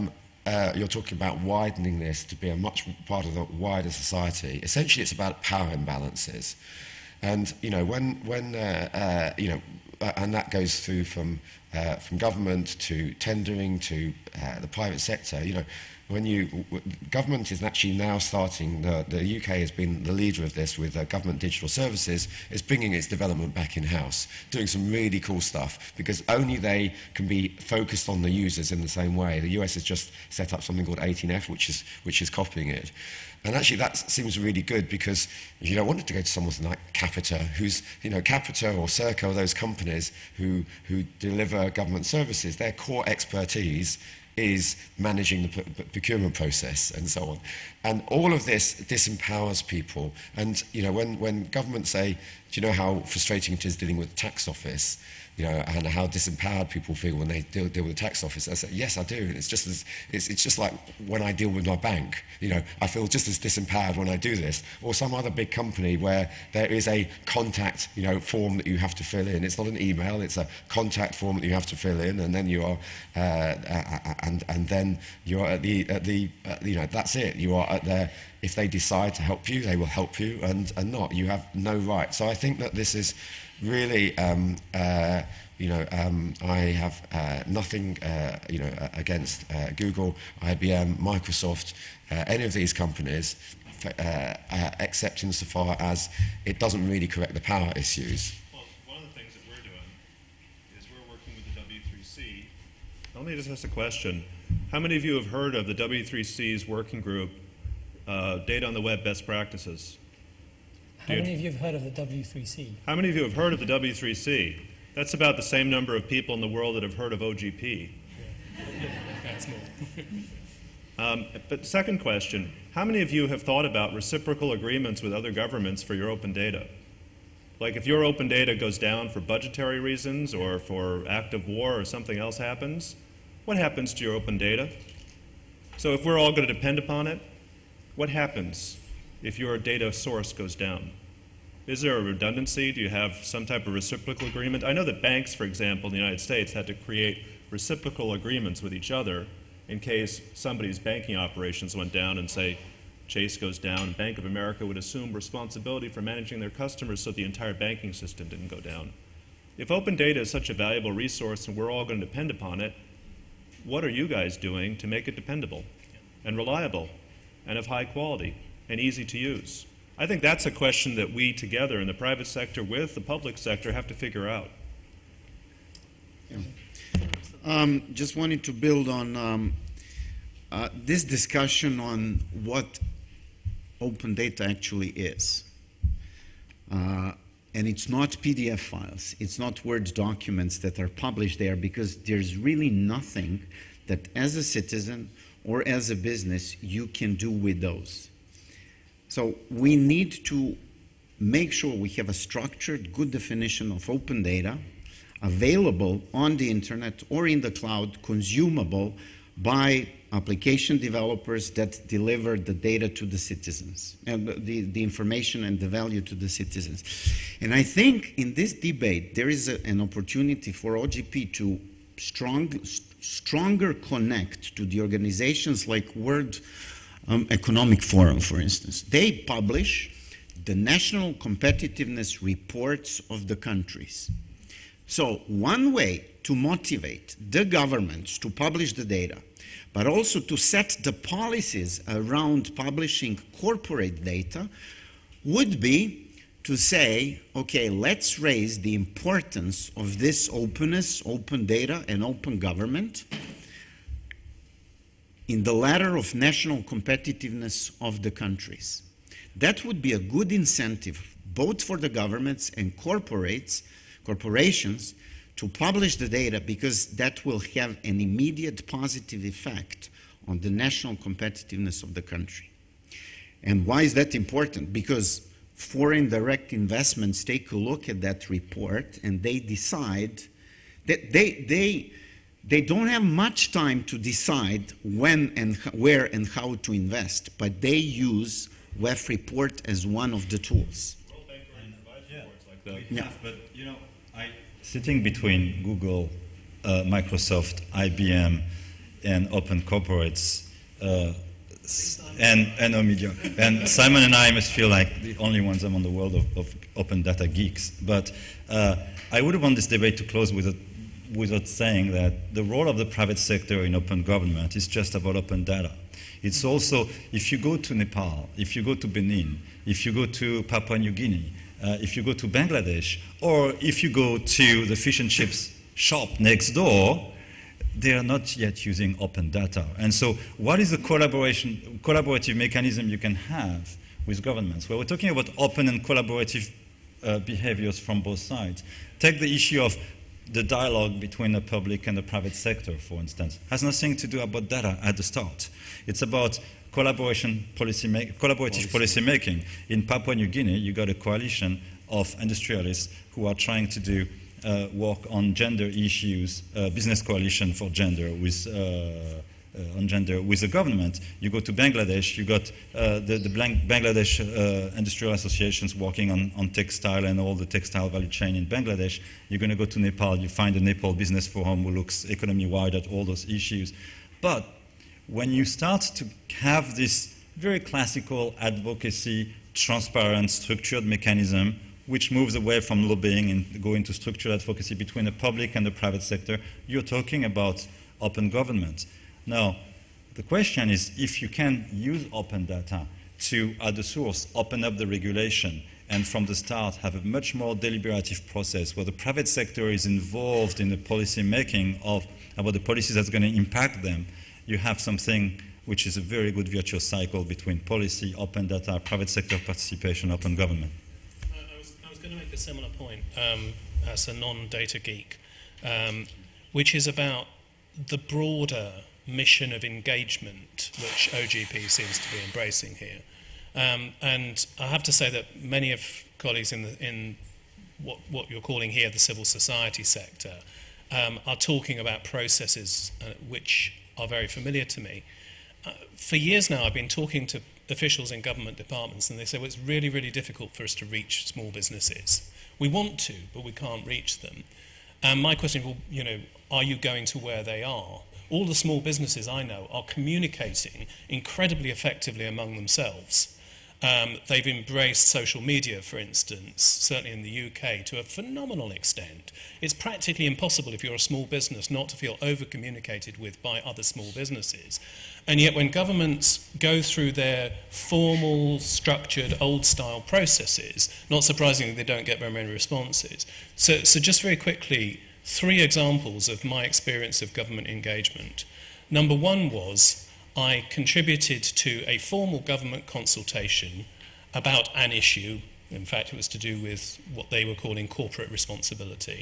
uh, you're talking about widening this to be a much part of the wider society. Essentially, it's about power imbalances. And, you know, when, when uh, uh, you know, uh, and that goes through from, uh, from government to tendering to uh, the private sector, you know, when you, w government is actually now starting, the, the U K has been the leader of this with uh, government digital services, is bringing its development back in-house, doing some really cool stuff, because only they can be focused on the users in the same way. The U S has just set up something called eighteen F, which is, which is copying it. And actually that seems really good, because you don't want it to go to someone like Capita, who's, you know, Capita or Circa, or those companies who, who deliver government services, their core expertise is managing the procurement process and so on. And all of this disempowers people. And, you know, when, when governments say, do you know how frustrating it is dealing with the tax office? You know, and how disempowered people feel when they deal, deal with the tax office. I say, yes, I do. It's just as, it's, it's just like when I deal with my bank. You know, I feel just as disempowered when I do this. Or some other big company where there is a contact, you know, form that you have to fill in. It's not an email. It's a contact form that you have to fill in, and then you are, uh, uh, and and then you are at the at the, uh, you know, that's it. You are at their. If they decide to help you, they will help you, and and not. You have no right. So I think that this is. Really, um, uh, you know, um, I have uh, nothing, uh, you know, against uh, Google, I B M, Microsoft, uh, any of these companies, uh, uh, except insofar as it doesn't really correct the power issues. Well, one of the things that we're doing is we're working with the W three C. Let me just ask a question. How many of you have heard of the W three C's working group, uh, Data on the Web Best Practices? How many of you have heard of the W three C? How many of you have heard of the W three C? That's about the same number of people in the world that have heard of O G P. That's more. um, but second question, how many of you have thought about reciprocal agreements with other governments for your open data? Like if your open data goes down for budgetary reasons or for active war or something else happens, what happens to your open data? So if we're all going to depend upon it, what happens if your data source goes down? Is there a redundancy? Do you have some type of reciprocal agreement? I know that banks, for example, in the United States had to create reciprocal agreements with each other in case somebody's banking operations went down and say Chase goes down, Bank of America would assume responsibility for managing their customers so the entire banking system didn't go down. If open data is such a valuable resource and we're all going to depend upon it, what are you guys doing to make it dependable and reliable and of high quality and easy to use? I think that's a question that we together in the private sector with the public sector have to figure out. Yeah. Um, just wanted to build on um, uh, this discussion on what open data actually is. Uh, and it's not P D F files, it's not Word documents that are published there, because there's really nothing that as a citizen or as a business you can do with those. So we need to make sure we have a structured, good definition of open data available on the internet or in the cloud, consumable by application developers that deliver the data to the citizens, and the, the information and the value to the citizens. And I think in this debate, there is a, an opportunity for O G P to strong, stronger connect to the organizations like World Um, Economic Forum, for instance. They publish the national competitiveness reports of the countries. So one way to motivate the governments to publish the data, but also to set the policies around publishing corporate data, would be to say, okay, let's raise the importance of this openness, open data, and open government in the ladder of national competitiveness of the countries. That would be a good incentive both for the governments and corporates, corporations to publish the data, because that will have an immediate positive effect on the national competitiveness of the country. And why is that important? Because foreign direct investments take a look at that report and they decide that they, they They don't have much time to decide when and where and how to invest, but they use W E F report as one of the tools. World Bank already provides reports like that. Yeah, but you know, I, sitting between Google, uh, Microsoft, I B M, and OpenCorporates, uh, and, and Omidyar. And Simon and I must feel like the only ones among the world of, of open data geeks. But uh, I would want this debate to close with a, without saying that the role of the private sector in open government is just about open data. It's also, if you go to Nepal, if you go to Benin, if you go to Papua New Guinea, uh, if you go to Bangladesh, or if you go to the fish and chips shop next door, they are not yet using open data. And so what is the collaboration, collaborative mechanism you can have with governments? Well, we're talking about open and collaborative uh, behaviors from both sides. Take the issue of the dialogue between the public and the private sector, for instance. Has nothing to do about data at the start. It's about collaboration policy make, collaborative policy making. In Papua New Guinea, you got a coalition of industrialists who are trying to do uh, work on gender issues, uh, business coalition for gender with uh, uh, on gender with the government. You go to Bangladesh, you got uh, the, the Bangladesh uh, industrial associations working on, on textile and all the textile value chain in Bangladesh. You're going to go to Nepal, you find the Nepal Business Forum who looks economy-wide at all those issues. But when you start to have this very classical advocacy, transparent, structured mechanism, which moves away from lobbying and go into structured advocacy between the public and the private sector, you're talking about open government. Now, the question is if you can use open data to, at the source, open up the regulation and from the start have a much more deliberative process where the private sector is involved in the policy making of about the policies that's going to impact them, you have something which is a very good virtuous cycle between policy, open data, private sector participation, open government. I was, I was going to make a similar point um, as a non-data geek, um, which is about the broader mission of engagement which O G P seems to be embracing here. Um, and I have to say that many of colleagues in, the, in what, what you're calling here the civil society sector um, are talking about processes uh, which are very familiar to me. Uh, for years now I've been talking to officials in government departments and they say, well, it's really, really difficult for us to reach small businesses. We want to, but we can't reach them. And my question is, well, you know, are you going to where they are? All the small businesses I know are communicating incredibly effectively among themselves. Um, they've embraced social media, for instance, certainly in the U K, to a phenomenal extent. It's practically impossible if you're a small business not to feel over-communicated with by other small businesses. And yet when governments go through their formal, structured, old-style processes, not surprisingly they don't get very many responses. So, so just very quickly, three examples of my experience of government engagement. Number one was I contributed to a formal government consultation about an issue. In fact, it was to do with what they were calling corporate responsibility.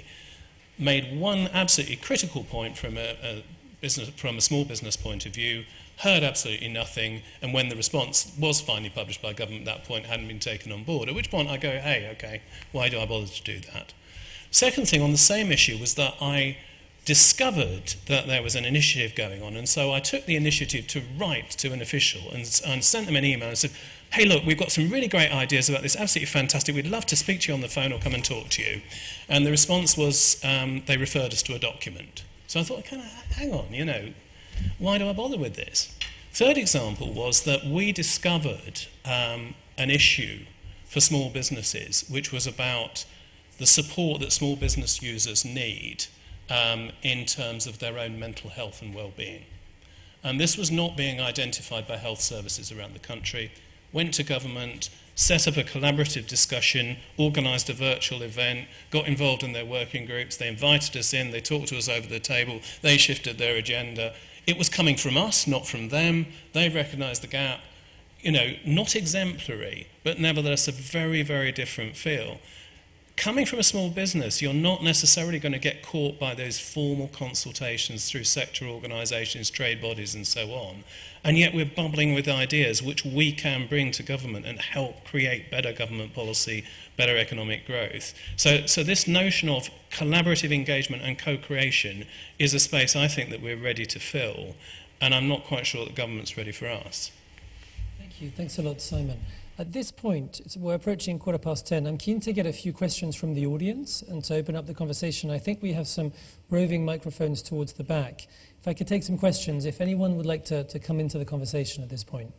Made one absolutely critical point from a, a, business, from a small business point of view, heard absolutely nothing, and when the response was finally published by government at that point, hadn't been taken on board, at which point I go, hey, okay, why do I bother to do that? Second thing on the same issue was that I discovered that there was an initiative going on, and so I took the initiative to write to an official and, and sent them an email and said, hey, look, we've got some really great ideas about this, absolutely fantastic, we'd love to speak to you on the phone or come and talk to you. And the response was um, they referred us to a document. So I thought, kind of, hang on, you know, why do I bother with this? Third example was that we discovered um, an issue for small businesses, which was about the support that small business users need um, in terms of their own mental health and well-being. And this was not being identified by health services around the country. Went to government, set up a collaborative discussion, organised a virtual event, got involved in their working groups, they invited us in, they talked to us over the table, they shifted their agenda. It was coming from us, not from them. They recognised the gap. You know, not exemplary, but nevertheless a very, very different feel. Coming from a small business, you're not necessarily going to get caught by those formal consultations through sector organisations, trade bodies and so on. And yet we're bubbling with ideas which we can bring to government and help create better government policy, better economic growth. So, so this notion of collaborative engagement and co-creation is a space I think that we're ready to fill, and I'm not quite sure that government's ready for us. Thank you. Thanks a lot, Simon. At this point, it's, we're approaching quarter past ten. I'm keen to get a few questions from the audience and to open up the conversation. I think we have some roving microphones towards the back. If I could take some questions, if anyone would like to, to come into the conversation at this point.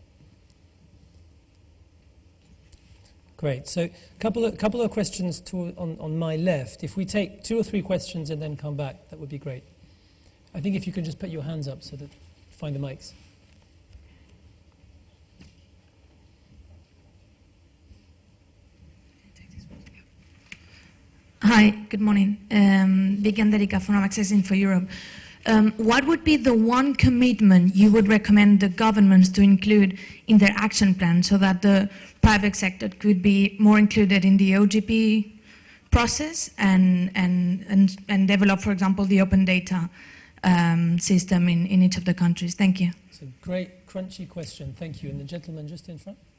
Great. So a couple of, couple of questions to, on, on my left. If we take two or three questions and then come back, that would be great. I think if you could just put your hands up so that find the mics. Hi, good morning. Um, Vivian Derica from Accessing for Europe. Um, what would be the one commitment you would recommend the governments to include in their action plan so that the private sector could be more included in the O G P process and, and, and, and develop, for example, the open data um, system in, in each of the countries? Thank you. It's a great, crunchy question. Thank you. And the gentleman just in front.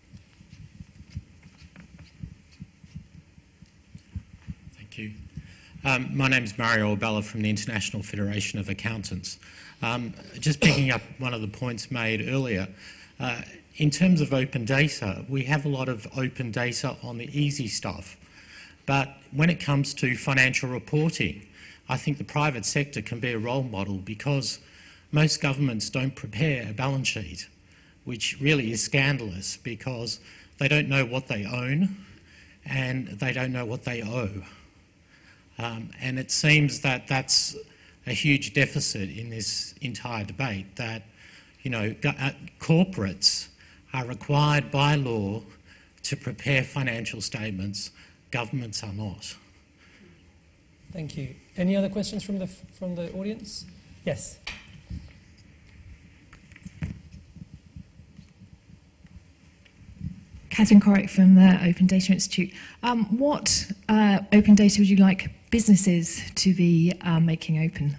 Um, my name is Mario Abella from the International Federation of Accountants. Um, just picking up one of the points made earlier, uh, in terms of open data, we have a lot of open data on the easy stuff. But when it comes to financial reporting, I think the private sector can be a role model because most governments don't prepare a balance sheet, which really is scandalous because they don't know what they own and they don't know what they owe. Um, and it seems that that's a huge deficit in this entire debate, that, you know, uh, corporates are required by law to prepare financial statements, governments are not. Thank you. Any other questions from the, from the audience? Yes. Catherine Corrick from the Open Data Institute. Um, what uh, open data would you like businesses to be uh, making open?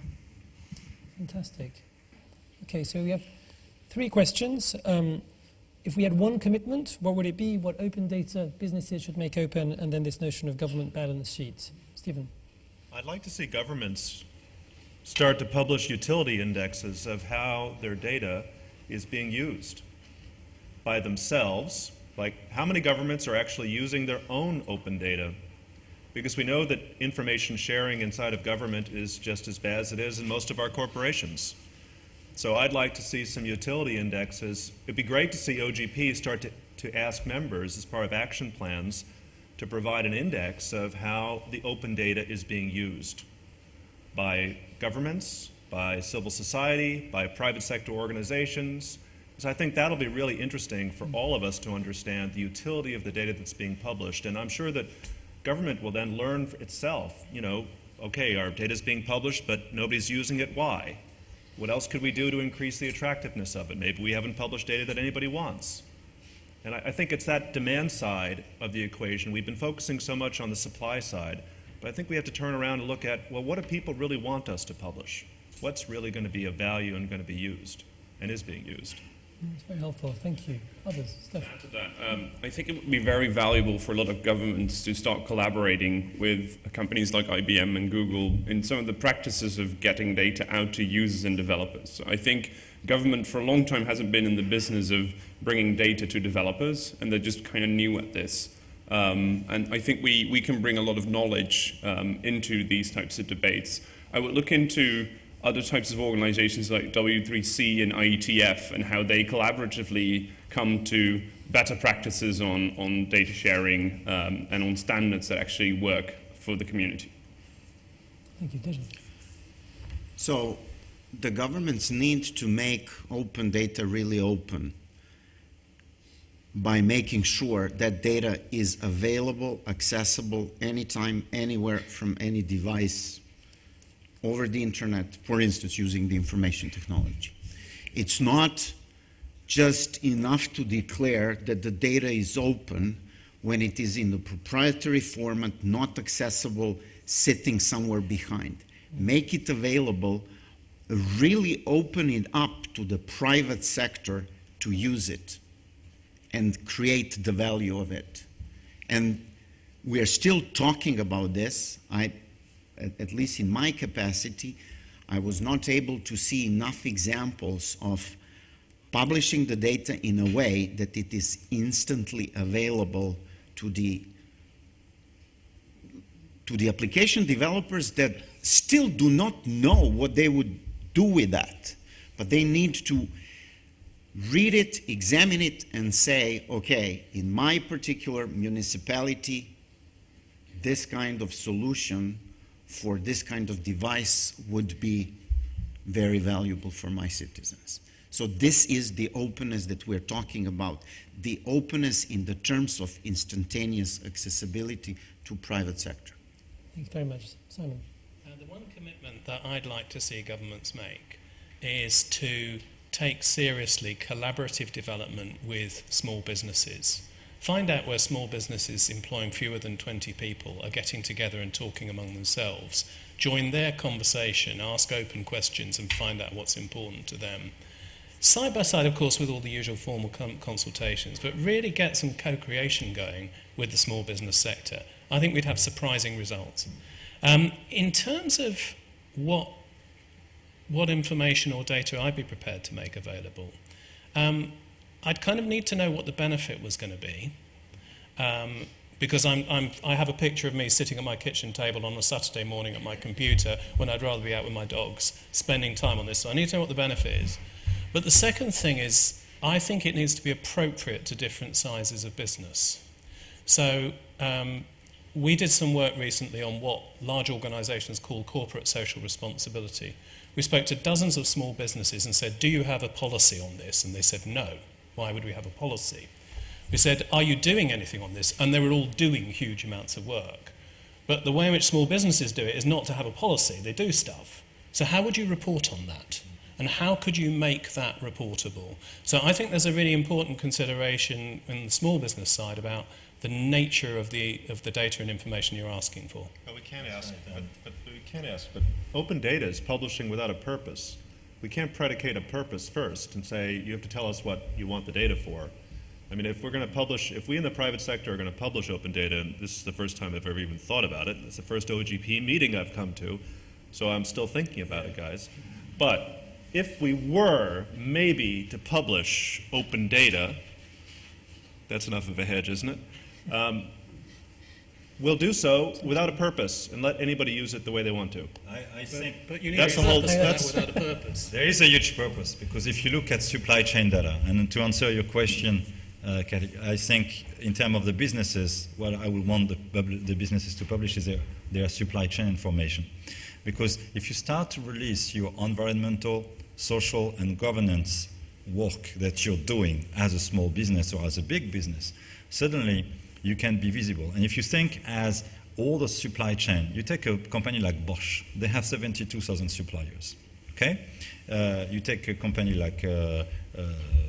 Fantastic. Okay, so we have three questions. Um, if we had one commitment, what would it be? What open data businesses should make open? And then this notion of government balance sheets. Stephen. I'd like to see governments start to publish utility indexes of how their data is being used by themselves. Like, how many governments are actually using their own open data? Because we know that information sharing inside of government is just as bad as it is in most of our corporations. So I'd like to see some utility indexes. It'd be great to see O G P start to, to ask members as part of action plans to provide an index of how the open data is being used by governments, by civil society, by private sector organizations. So I think that'll be really interesting for all of us to understand the utility of the data that's being published. And I'm sure that government will then learn for itself, you know, okay, our data is being published, but nobody's using it. Why? What else could we do to increase the attractiveness of it? Maybe we haven't published data that anybody wants. And I, I think it's that demand side of the equation. We've been focusing so much on the supply side, but I think we have to turn around and look at, well, what do people really want us to publish? What's really going to be of value and going to be used and is being used? That's very helpful. Thank you. Others? Stef. To that, um, I think it would be very valuable for a lot of governments to start collaborating with companies like I B M and Google in some of the practices of getting data out to users and developers. So I think government for a long time hasn't been in the business of bringing data to developers, and they're just kind of new at this. Um, and I think we, we can bring a lot of knowledge um, into these types of debates. I would look into other types of organizations like W three C and I E T F and how they collaboratively come to better practices on, on data sharing um, and on standards that actually work for the community. Thank you, Dejan. So the governments need to make open data really open by making sure that data is available, accessible, anytime, anywhere, from any device, over the internet, for instance, using the information technology. It's not just enough to declare that the data is open when it is in the proprietary format, not accessible, sitting somewhere behind. Make it available, really open it up to the private sector to use it and create the value of it. And we are still talking about this. I, at least in my capacity, I was not able to see enough examples of publishing the data in a way that it is instantly available to the to the application developers that still do not know what they would do with that, but they need to read it, examine it, and say, okay, in my particular municipality, this kind of solution for this kind of device would be very valuable for my citizens. So this is the openness that we're talking about, the openness in the terms of instantaneous accessibility to private sector. Thanks very much. Simon. Uh, the one commitment that I'd like to see governments make is to take seriously collaborative development with small businesses. Find out where small businesses employing fewer than twenty people are getting together and talking among themselves. Join their conversation, ask open questions, and find out what's important to them. Side by side, of course, with all the usual formal con consultations, but really get some co-creation going with the small business sector. I think we'd have surprising results. Um, in terms of what, what information or data I'd be prepared to make available, um, I'd kind of need to know what the benefit was going to be. Um, because I'm, I'm, I have a picture of me sitting at my kitchen table on a Saturday morning at my computer when I'd rather be out with my dogs, spending time on this. So I need to know what the benefit is. But the second thing is, I think it needs to be appropriate to different sizes of business. So um, we did some work recently on what large organisations call corporate social responsibility. We spoke to dozens of small businesses and said, do you have a policy on this? And they said, no. Why would we have a policy? We said, are you doing anything on this? And they were all doing huge amounts of work. But the way in which small businesses do it is not to have a policy. They do stuff. So how would you report on that? And how could you make that reportable? So I think there's a really important consideration in the small business side about the nature of the, of the data and information you're asking for. But we can't ask, but, but we can't ask, but open data is publishing without a purpose. We can't predicate a purpose first and say, you have to tell us what you want the data for. I mean, if we're going to publish, if we in the private sector are going to publish open data, and this is the first time I've ever even thought about it, it's the first O G P meeting I've come to, so I'm still thinking about it, guys. But if we were maybe to publish open data, that's enough of a hedge, isn't it? Um, we'll do so without a purpose and let anybody use it the way they want to. I, I think but you need that's to the whole. that's without a purpose. There is a huge purpose, because if you look at supply chain data, and to answer your question, uh, Kathy, I think in terms of the businesses, what I would want the, the businesses to publish is their, their supply chain information. Because if you start to release your environmental, social, and governance work that you're doing as a small business or as a big business, suddenly you can be visible. And if you think as all the supply chain, you take a company like Bosch, they have seventy-two thousand suppliers, okay? Uh, you take a company like uh, uh,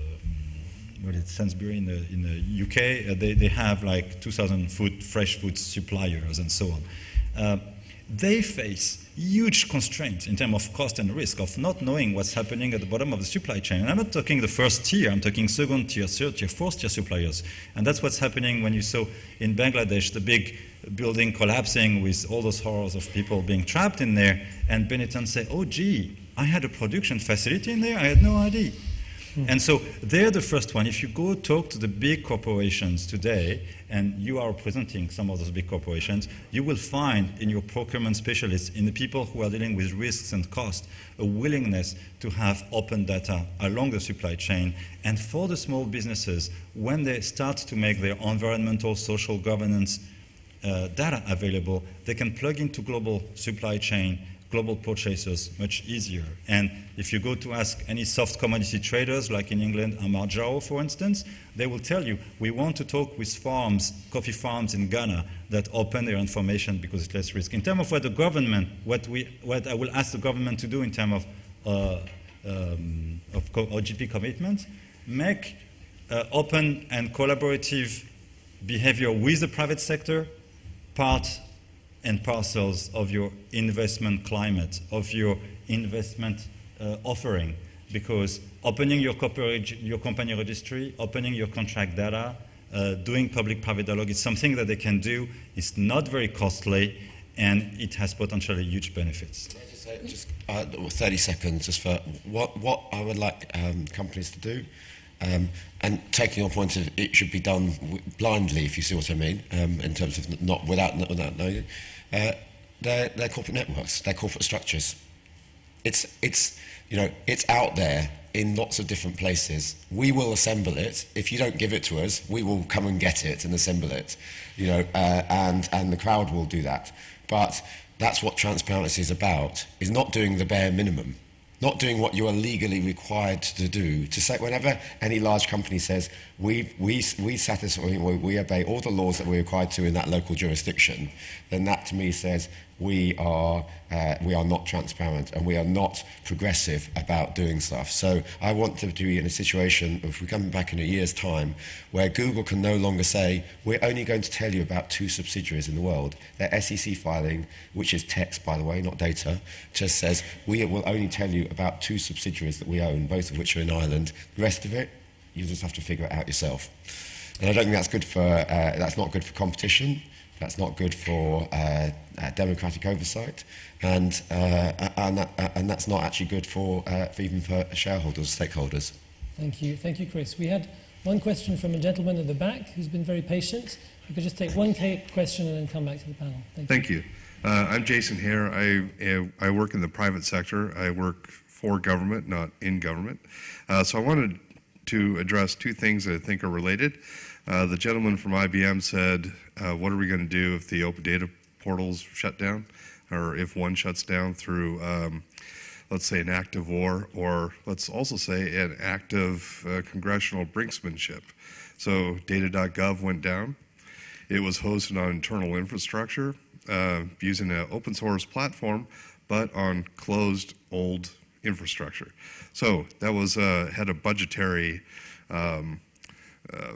what is it, Sainsbury in the, in the U K, uh, they, they have like two thousand food, fresh food suppliers and so on. Uh, they face huge constraints in terms of cost and risk of not knowing what's happening at the bottom of the supply chain. And I'm not talking the first tier, I'm talking second tier, third tier, fourth tier suppliers. And that's what's happening when you saw in Bangladesh the big building collapsing with all those horrors of people being trapped in there, and Benetton say, oh gee, I had a production facility in there, I had no idea. Mm. And so they're the first one. If you go talk to the big corporations today, and you are representing some of those big corporations, you will find in your procurement specialists, in the people who are dealing with risks and cost, a willingness to have open data along the supply chain. And for the small businesses, when they start to make their environmental, social governance uh, data available, they can plug into global supply chain, global purchasers much easier. And if you go to ask any soft commodity traders, like in England, Amarjao, for instance, they will tell you, we want to talk with farms, coffee farms in Ghana that open their information because it's less risk. In terms of what the government, what, we, what I will ask the government to do in terms of, uh, um, of O G P commitments, make uh, open and collaborative behavior with the private sector part and parcels of your investment climate, of your investment uh, offering, because opening your, your company registry, opening your contract data, uh, doing public-private dialogue is something that they can do. It's not very costly, and it has potentially huge benefits. Can I just say, just uh, thirty seconds, just for what, what I would like um, companies to do, um, and taking your point of it should be done w blindly, if you see what I mean, um, in terms of not without, without knowing, uh, their, their corporate networks, their corporate structures. It's, it's, you know, it's out there in lots of different places. We will assemble it. If you don't give it to us, we will come and get it and assemble it, you know, uh, and, and the crowd will do that. But that's what transparency is about, is not doing the bare minimum, not doing what you are legally required to do. To say, whenever any large company says, we, we, we satisfy, we, we obey all the laws that we're required to in that local jurisdiction, then that to me says we are, uh, we are not transparent and we are not progressive about doing stuff. So I want to be in a situation, if we come back in a year's time, where Google can no longer say, we're only going to tell you about two subsidiaries in the world. Their S E C filing, which is text, by the way, not data, just says, we will only tell you about two subsidiaries that we own, both of which are in Ireland. The rest of it, you just have to figure it out yourself. And I don't think that's good for, uh, that's not good for competition. That's not good for uh, uh, democratic oversight, and uh, and, that, uh, and that's not actually good for, uh, for even for shareholders, stakeholders. Thank you, thank you, Chris. We had one question from a gentleman at the back who's been very patient. We could just take one question and then come back to the panel. Thank, thank you. you. Uh, I'm Jason Hare. I I work in the private sector. I work for government, not in government. Uh, so I wanted to address two things that I think are related. Uh, the gentleman from I B M said, uh, what are we going to do if the open data portals shut down, or if one shuts down through, um, let's say, an act of war, or let's also say an act of uh, congressional brinksmanship. So data dot gov went down. It was hosted on internal infrastructure uh, using an open source platform, but on closed old infrastructure. So that was uh, had a budgetary um, uh,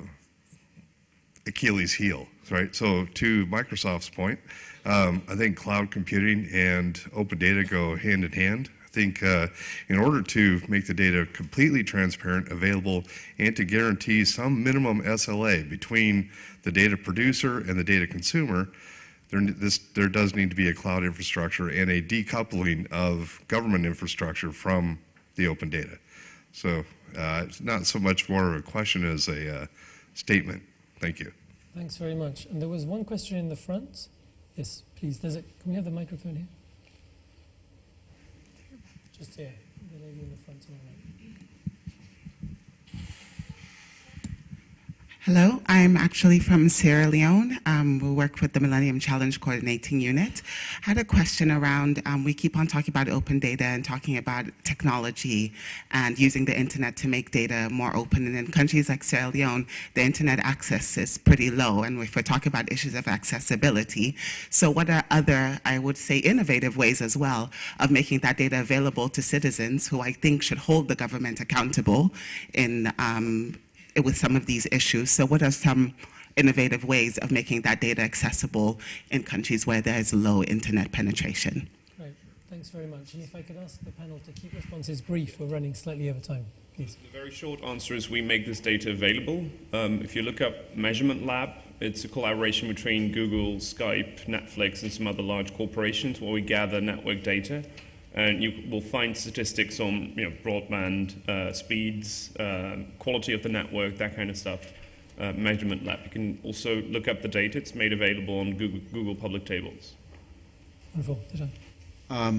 Achilles heel, right? So to Microsoft's point, um, I think cloud computing and open data go hand in hand. I think uh, in order to make the data completely transparent, available, and to guarantee some minimum S L A between the data producer and the data consumer, there, this, there does need to be a cloud infrastructure and a decoupling of government infrastructure from the open data. So uh, it's not so much more of a question as a uh, statement. Thank you. Thanks very much. And there was one question in the front. Yes, please. Does it, can we have the microphone here? Just here. The lady in the front. Hello, I'm actually from Sierra Leone. Um, we work with the Millennium Challenge Coordinating Unit. I had a question around, um, we keep on talking about open data and talking about technology and using the internet to make data more open. And in countries like Sierra Leone, the internet access is pretty low. And if we're talking about issues of accessibility, so what are other, I would say, innovative ways as well of making that data available to citizens who I think should hold the government accountable in um, with some of these issues? So what are some innovative ways of making that data accessible in countries where there is low internet penetration? Great, thanks very much. And if I could ask the panel to keep responses brief, we're running slightly over time, please. The very short answer is we make this data available. Um, if you look up Measurement Lab, it's a collaboration between Google, Skype, Netflix, and some other large corporations where we gather network data. And you will find statistics on, you know, broadband uh, speeds, uh, quality of the network, that kind of stuff. Uh, Measurement Lab. You can also look up the data. It's made available on Google, Google public tables. Wonderful. Dejan. Um,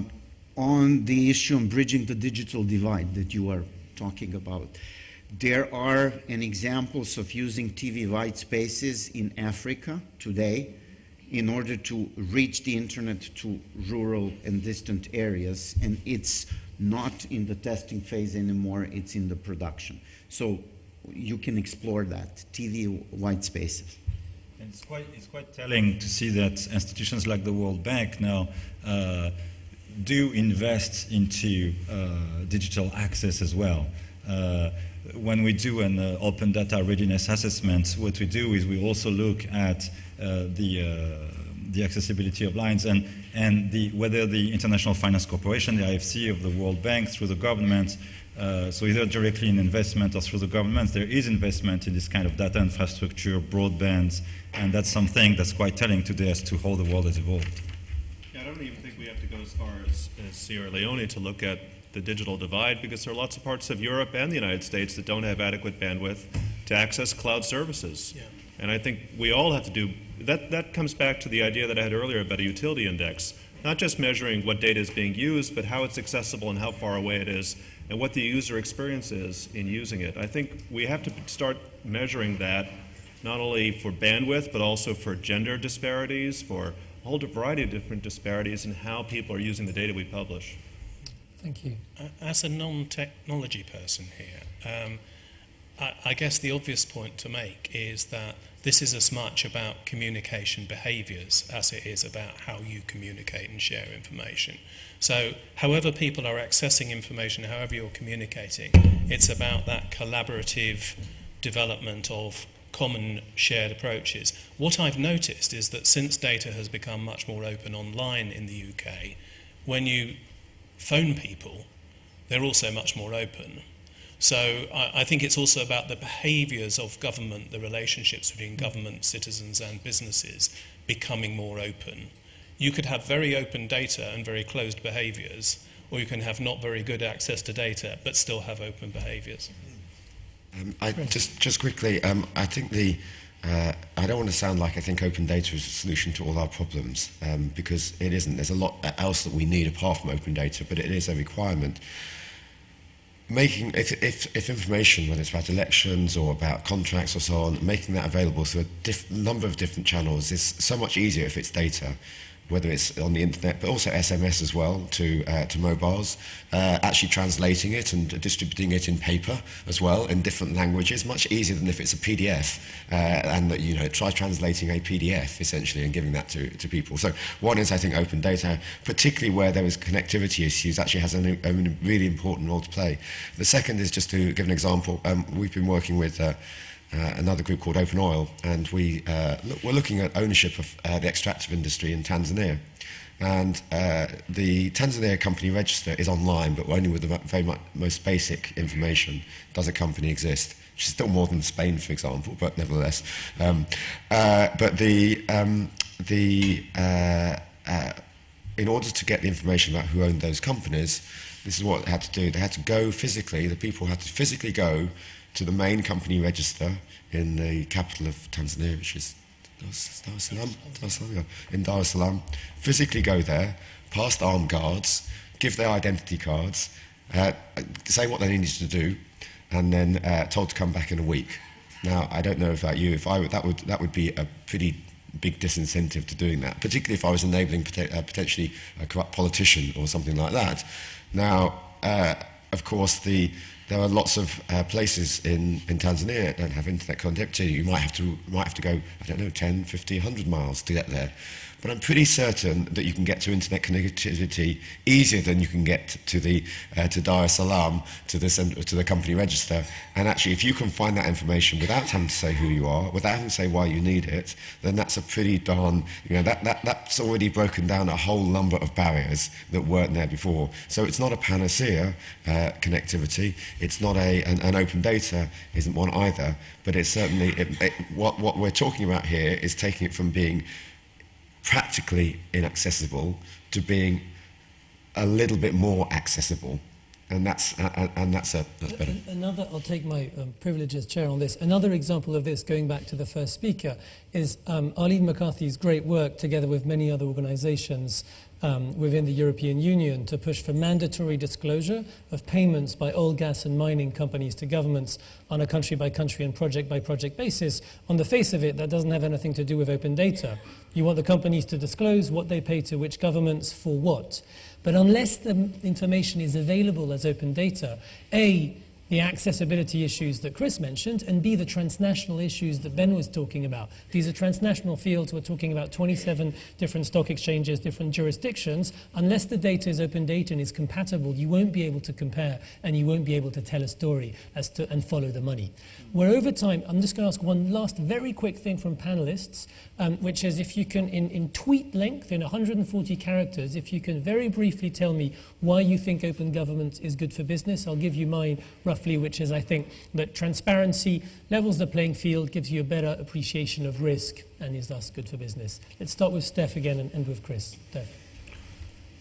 on the issue of bridging the digital divide that you are talking about, there are an examples of using T V white spaces in Africa today in order to reach the internet to rural and distant areas, and it's not in the testing phase anymore, it's in the production. So you can explore that, T V white spaces. It's quite, it's quite telling to see that institutions like the World Bank now uh, do invest into uh, digital access as well. Uh, when we do an uh, open data readiness assessment, what we do is we also look at uh, the, uh, the accessibility of lines and, and the, whether the International Finance Corporation, the I F C of the World Bank, through the government, uh, so either directly in investment or through the government, there is investment in this kind of data infrastructure, broadband, and that's something that's quite telling today as to how the world has evolved. like to go as far as, as Sierra Leone to look at the digital divide, because there are lots of parts of Europe and the United States that don't have adequate bandwidth to access cloud services. Yeah. And I think we all have to do, that, that comes back to the idea that I had earlier about a utility index, not just measuring what data is being used, but how it's accessible and how far away it is, and what the user experience is in using it. I think we have to start measuring that, not only for bandwidth, but also for gender disparities, for a whole variety of different disparities in how people are using the data we publish. Thank you. As a non-technology person here, um, I, I guess the obvious point to make is that this is as much about communication behaviours as it is about how you communicate and share information. So however people are accessing information, however you're communicating, it's about that collaborative development of common shared approaches. What I've noticed is that since data has become much more open online in the U K, when you phone people, they're also much more open. So I, I think it's also about the behaviours of government, the relationships between government, citizens and businesses becoming more open. You could have very open data and very closed behaviours, or you can have not very good access to data but still have open behaviours. Um, I, just, just quickly, um, I think the, uh, I don't want to sound like I think open data is a solution to all our problems, um, because it isn't. There's a lot else that we need apart from open data, but it is a requirement. Making, if, if, if information, whether it's about elections or about contracts or so on, making that available through a diff number of different channels is so much easier if it's data, whether it's on the internet, but also S M S as well to, uh, to mobiles, uh, actually translating it and distributing it in paper as well in different languages, much easier than if it's a P D F, uh, and you know, try translating a P D F essentially and giving that to, to people. So one is, I think, open data, particularly where there is connectivity issues, actually has a, a really important role to play. The second is, just to give an example, um, we've been working with uh, Uh, another group called Open Oil, and we, uh, look, we're looking at ownership of uh, the extractive industry in Tanzania. And uh, the Tanzania company register is online, but only with the very much, most basic information. Does a company exist? Which is still more than Spain, for example, but nevertheless. Um, uh, but the, um, the, uh, uh, in order to get the information about who owned those companies, this is what they had to do. They had to go physically, the people had to physically go to the main company register in the capital of Tanzania, which is Dar es Salaam, Dar es Salaam, in Dar es Salaam, physically go there, past armed guards, give their identity cards, uh, say what they needed to do, and then uh, told to come back in a week. Now, I don't know about you, if I would, that would that would be a pretty big disincentive to doing that, particularly if I was enabling pot uh, potentially a corrupt politician or something like that. Now, uh, of course, the there are lots of uh, places in, in Tanzania that don't have internet connectivity. You might have to might have to go, I don't know, ten, fifty, one hundred miles to get there. But I'm pretty certain that you can get to internet connectivity easier than you can get to the uh, to Dar es Salaam, to the to the company register. And actually, if you can find that information without having to say who you are, without having to say why you need it, then that's a pretty darn, you know, that, that that's already broken down a whole number of barriers that weren't there before. So it's not a panacea, uh, connectivity. It's not a an, an open data isn't one either. But it's certainly it, it, what what we're talking about here is taking it from being practically inaccessible to being a little bit more accessible, and that's uh, and that's a that's better. Another, I'll take my um, privilege as chair on this. Another example of this, going back to the first speaker, is um, Arlene McCarthy's great work together with many other organisations um, within the European Union to push for mandatory disclosure of payments by oil, gas and mining companies to governments on a country-by-country and project-by-project basis. On the face of it, that doesn't have anything to do with open data. You want the companies to disclose what they pay to which governments for what. But unless the information is available as open data, A, the accessibility issues that Chris mentioned, and B, the transnational issues that Ben was talking about. These are transnational fields. We're talking about twenty-seven different stock exchanges, different jurisdictions. Unless the data is open data and is compatible, you won't be able to compare and you won't be able to tell a story as to, and follow the money. Where over time, I'm just going to ask one last very quick thing from panelists, um, which is if you can, in, in tweet length, in one hundred forty characters, if you can very briefly tell me why you think open government is good for business. I'll give you mine roughly, which is I think that transparency levels the playing field, gives you a better appreciation of risk, and is thus good for business. Let's start with Stef again and end with Chris. Stef.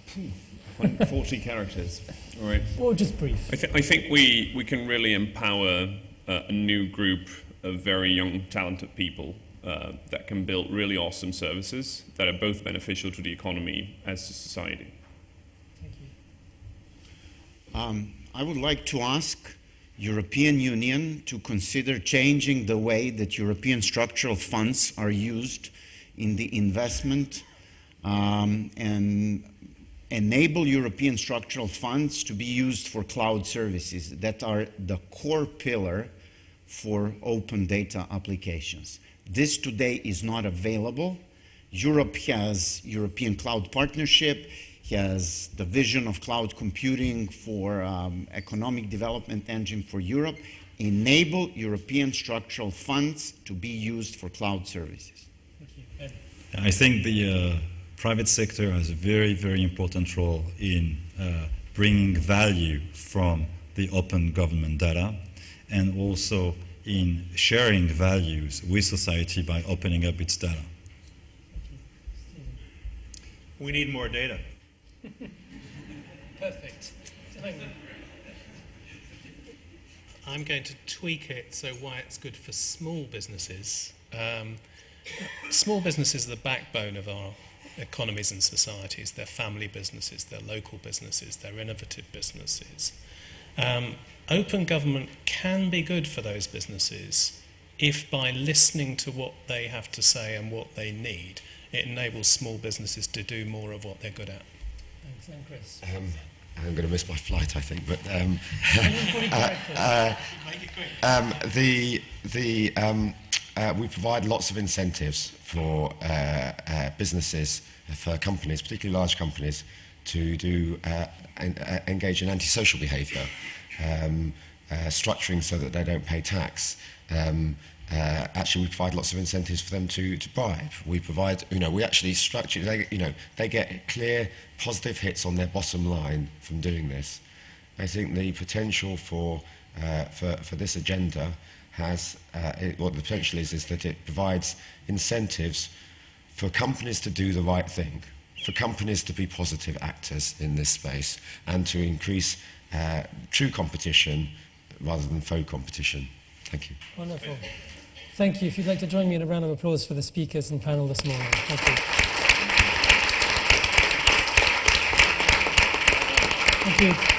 forty characters. All right. Or just brief. I, th I think we, we can really empower uh, a new group of very young, talented people uh, that can build really awesome services that are both beneficial to the economy as to society. Thank you. Um, I would like to ask European Union to consider changing the way that European structural funds are used in the investment um, and enable European structural funds to be used for cloud services that are the core pillar for open data applications. This today is not available. Europe has European Cloud Partnership, has the vision of cloud computing for um, economic development engine for Europe. Enable European structural funds to be used for cloud services. Thank you. Ed. I think the uh, private sector has a very, very important role in uh, bringing value from the open government data and also in sharing values with society by opening up its data. We need more data. Perfect. I'm going to tweak it so why it's good for small businesses. Um, small businesses are the backbone of our economies and societies. They're family businesses, they're local businesses, they're innovative businesses. Um, open government can be good for those businesses if by listening to what they have to say and what they need, it enables small businesses to do more of what they're good at. Thanks, and Chris. Um, I'm going to miss my flight, I think, but um, uh, uh, um, the the um, uh, we provide lots of incentives for uh, uh, businesses, for companies, particularly large companies, to do uh, en uh, engage in antisocial behaviour, um, uh, structuring so that they don't pay tax. Um, Uh, actually, we provide lots of incentives for them to, to bribe. We provide, you know, we actually structure, they, you know, they get clear positive hits on their bottom line from doing this. I think the potential for, uh, for, for this agenda has, uh, it, what the potential is, is that it provides incentives for companies to do the right thing, for companies to be positive actors in this space, and to increase uh, true competition rather than faux competition. Thank you. Wonderful. Thank you. If you'd like to join me in a round of applause for the speakers and panel this morning. Thank you. Thank you.